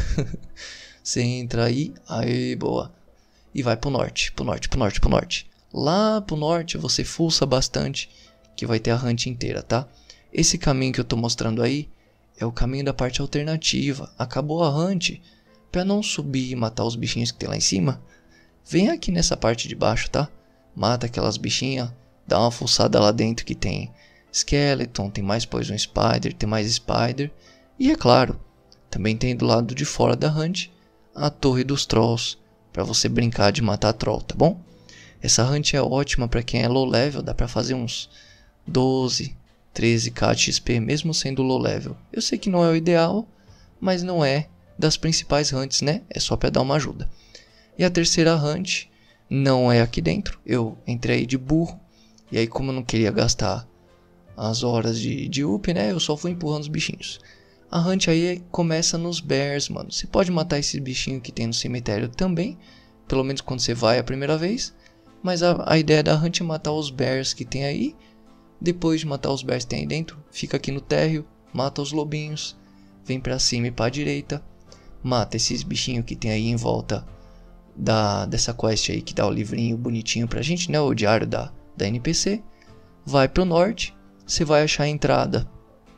Você entra aí, aí boa, e vai pro norte, pro norte, pro norte, pro norte. Lá pro norte você fuça bastante, que vai ter a hunt inteira, tá? Esse caminho que eu tô mostrando aí é o caminho da parte alternativa. Acabou a hunt, pra não subir e matar os bichinhos que tem lá em cima, vem aqui nessa parte de baixo, tá? Mata aquelas bichinhas, dá uma fuçada lá dentro que tem skeleton, tem mais poison spider, tem mais spider. E é claro, também tem do lado de fora da hunt a torre dos trolls, pra você brincar de matar troll, tá bom? Essa hunt é ótima para quem é low level, dá pra fazer uns doze, treze K de X P mesmo sendo low level. Eu sei que não é o ideal, mas não é das principais hunts, né? É só para dar uma ajuda. E a terceira hunt não é aqui dentro, eu entrei de burro, e aí como eu não queria gastar as horas de, de up, né? Eu só fui empurrando os bichinhos. A hunt aí começa nos bears, mano. Você pode matar esses bichinhos que tem no cemitério também, pelo menos quando você vai a primeira vez. Mas a, a ideia da hunt é matar os bears que tem aí. Depois de matar os bears que tem aí dentro, fica aqui no térreo, mata os lobinhos, vem pra cima e pra direita, mata esses bichinhos que tem aí em volta da, dessa quest aí que dá o livrinho bonitinho pra gente, né? O diário da, da N P C. Vai pro norte, você vai achar a entrada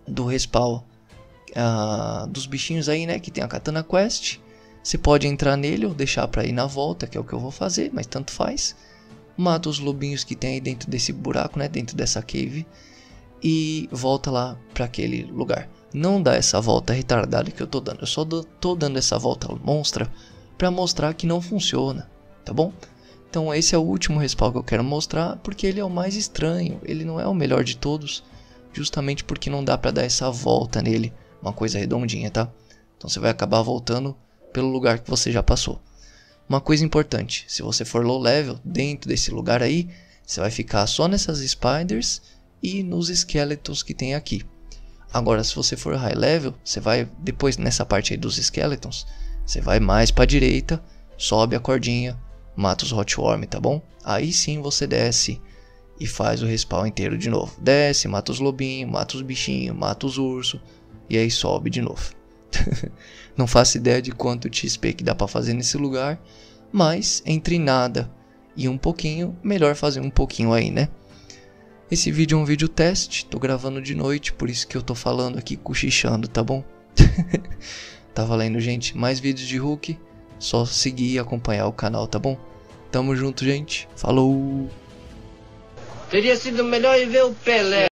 do respawn uh, dos bichinhos aí, né, que tem a Katana Quest. Você pode entrar nele ou deixar pra ir na volta, que é o que eu vou fazer, mas tanto faz. Mata os lobinhos que tem aí dentro desse buraco, né, dentro dessa cave. E volta lá pra aquele lugar. Não dá essa volta retardada que eu tô dando. Eu só do, tô dando essa volta monstra pra mostrar que não funciona, tá bom? Então esse é o último respawn que eu quero mostrar, porque ele é o mais estranho. Ele não é o melhor de todos, justamente porque não dá pra dar essa volta nele. Uma coisa redondinha, tá? Então você vai acabar voltando pelo lugar que você já passou. Uma coisa importante, se você for low level, dentro desse lugar aí, você vai ficar só nessas spiders e nos skeletons que tem aqui. Agora, se você for high level, você vai, depois nessa parte aí dos skeletons, você vai mais para direita, sobe a cordinha, mata os hotworm, tá bom? Aí sim você desce e faz o respawn inteiro de novo. Desce, mata os lobinhos, mata os bichinhos, mata os ursos e aí sobe de novo. Não faço ideia de quanto X P que dá pra fazer nesse lugar, mas entre nada e um pouquinho, melhor fazer um pouquinho aí, né? Esse vídeo é um vídeo teste, tô gravando de noite, por isso que eu tô falando aqui cochichando, tá bom? Tá valendo, gente? Mais vídeos de Hulk, só seguir e acompanhar o canal, tá bom? Tamo junto, gente. Falou! Teria sido melhor ir ver o Pelé.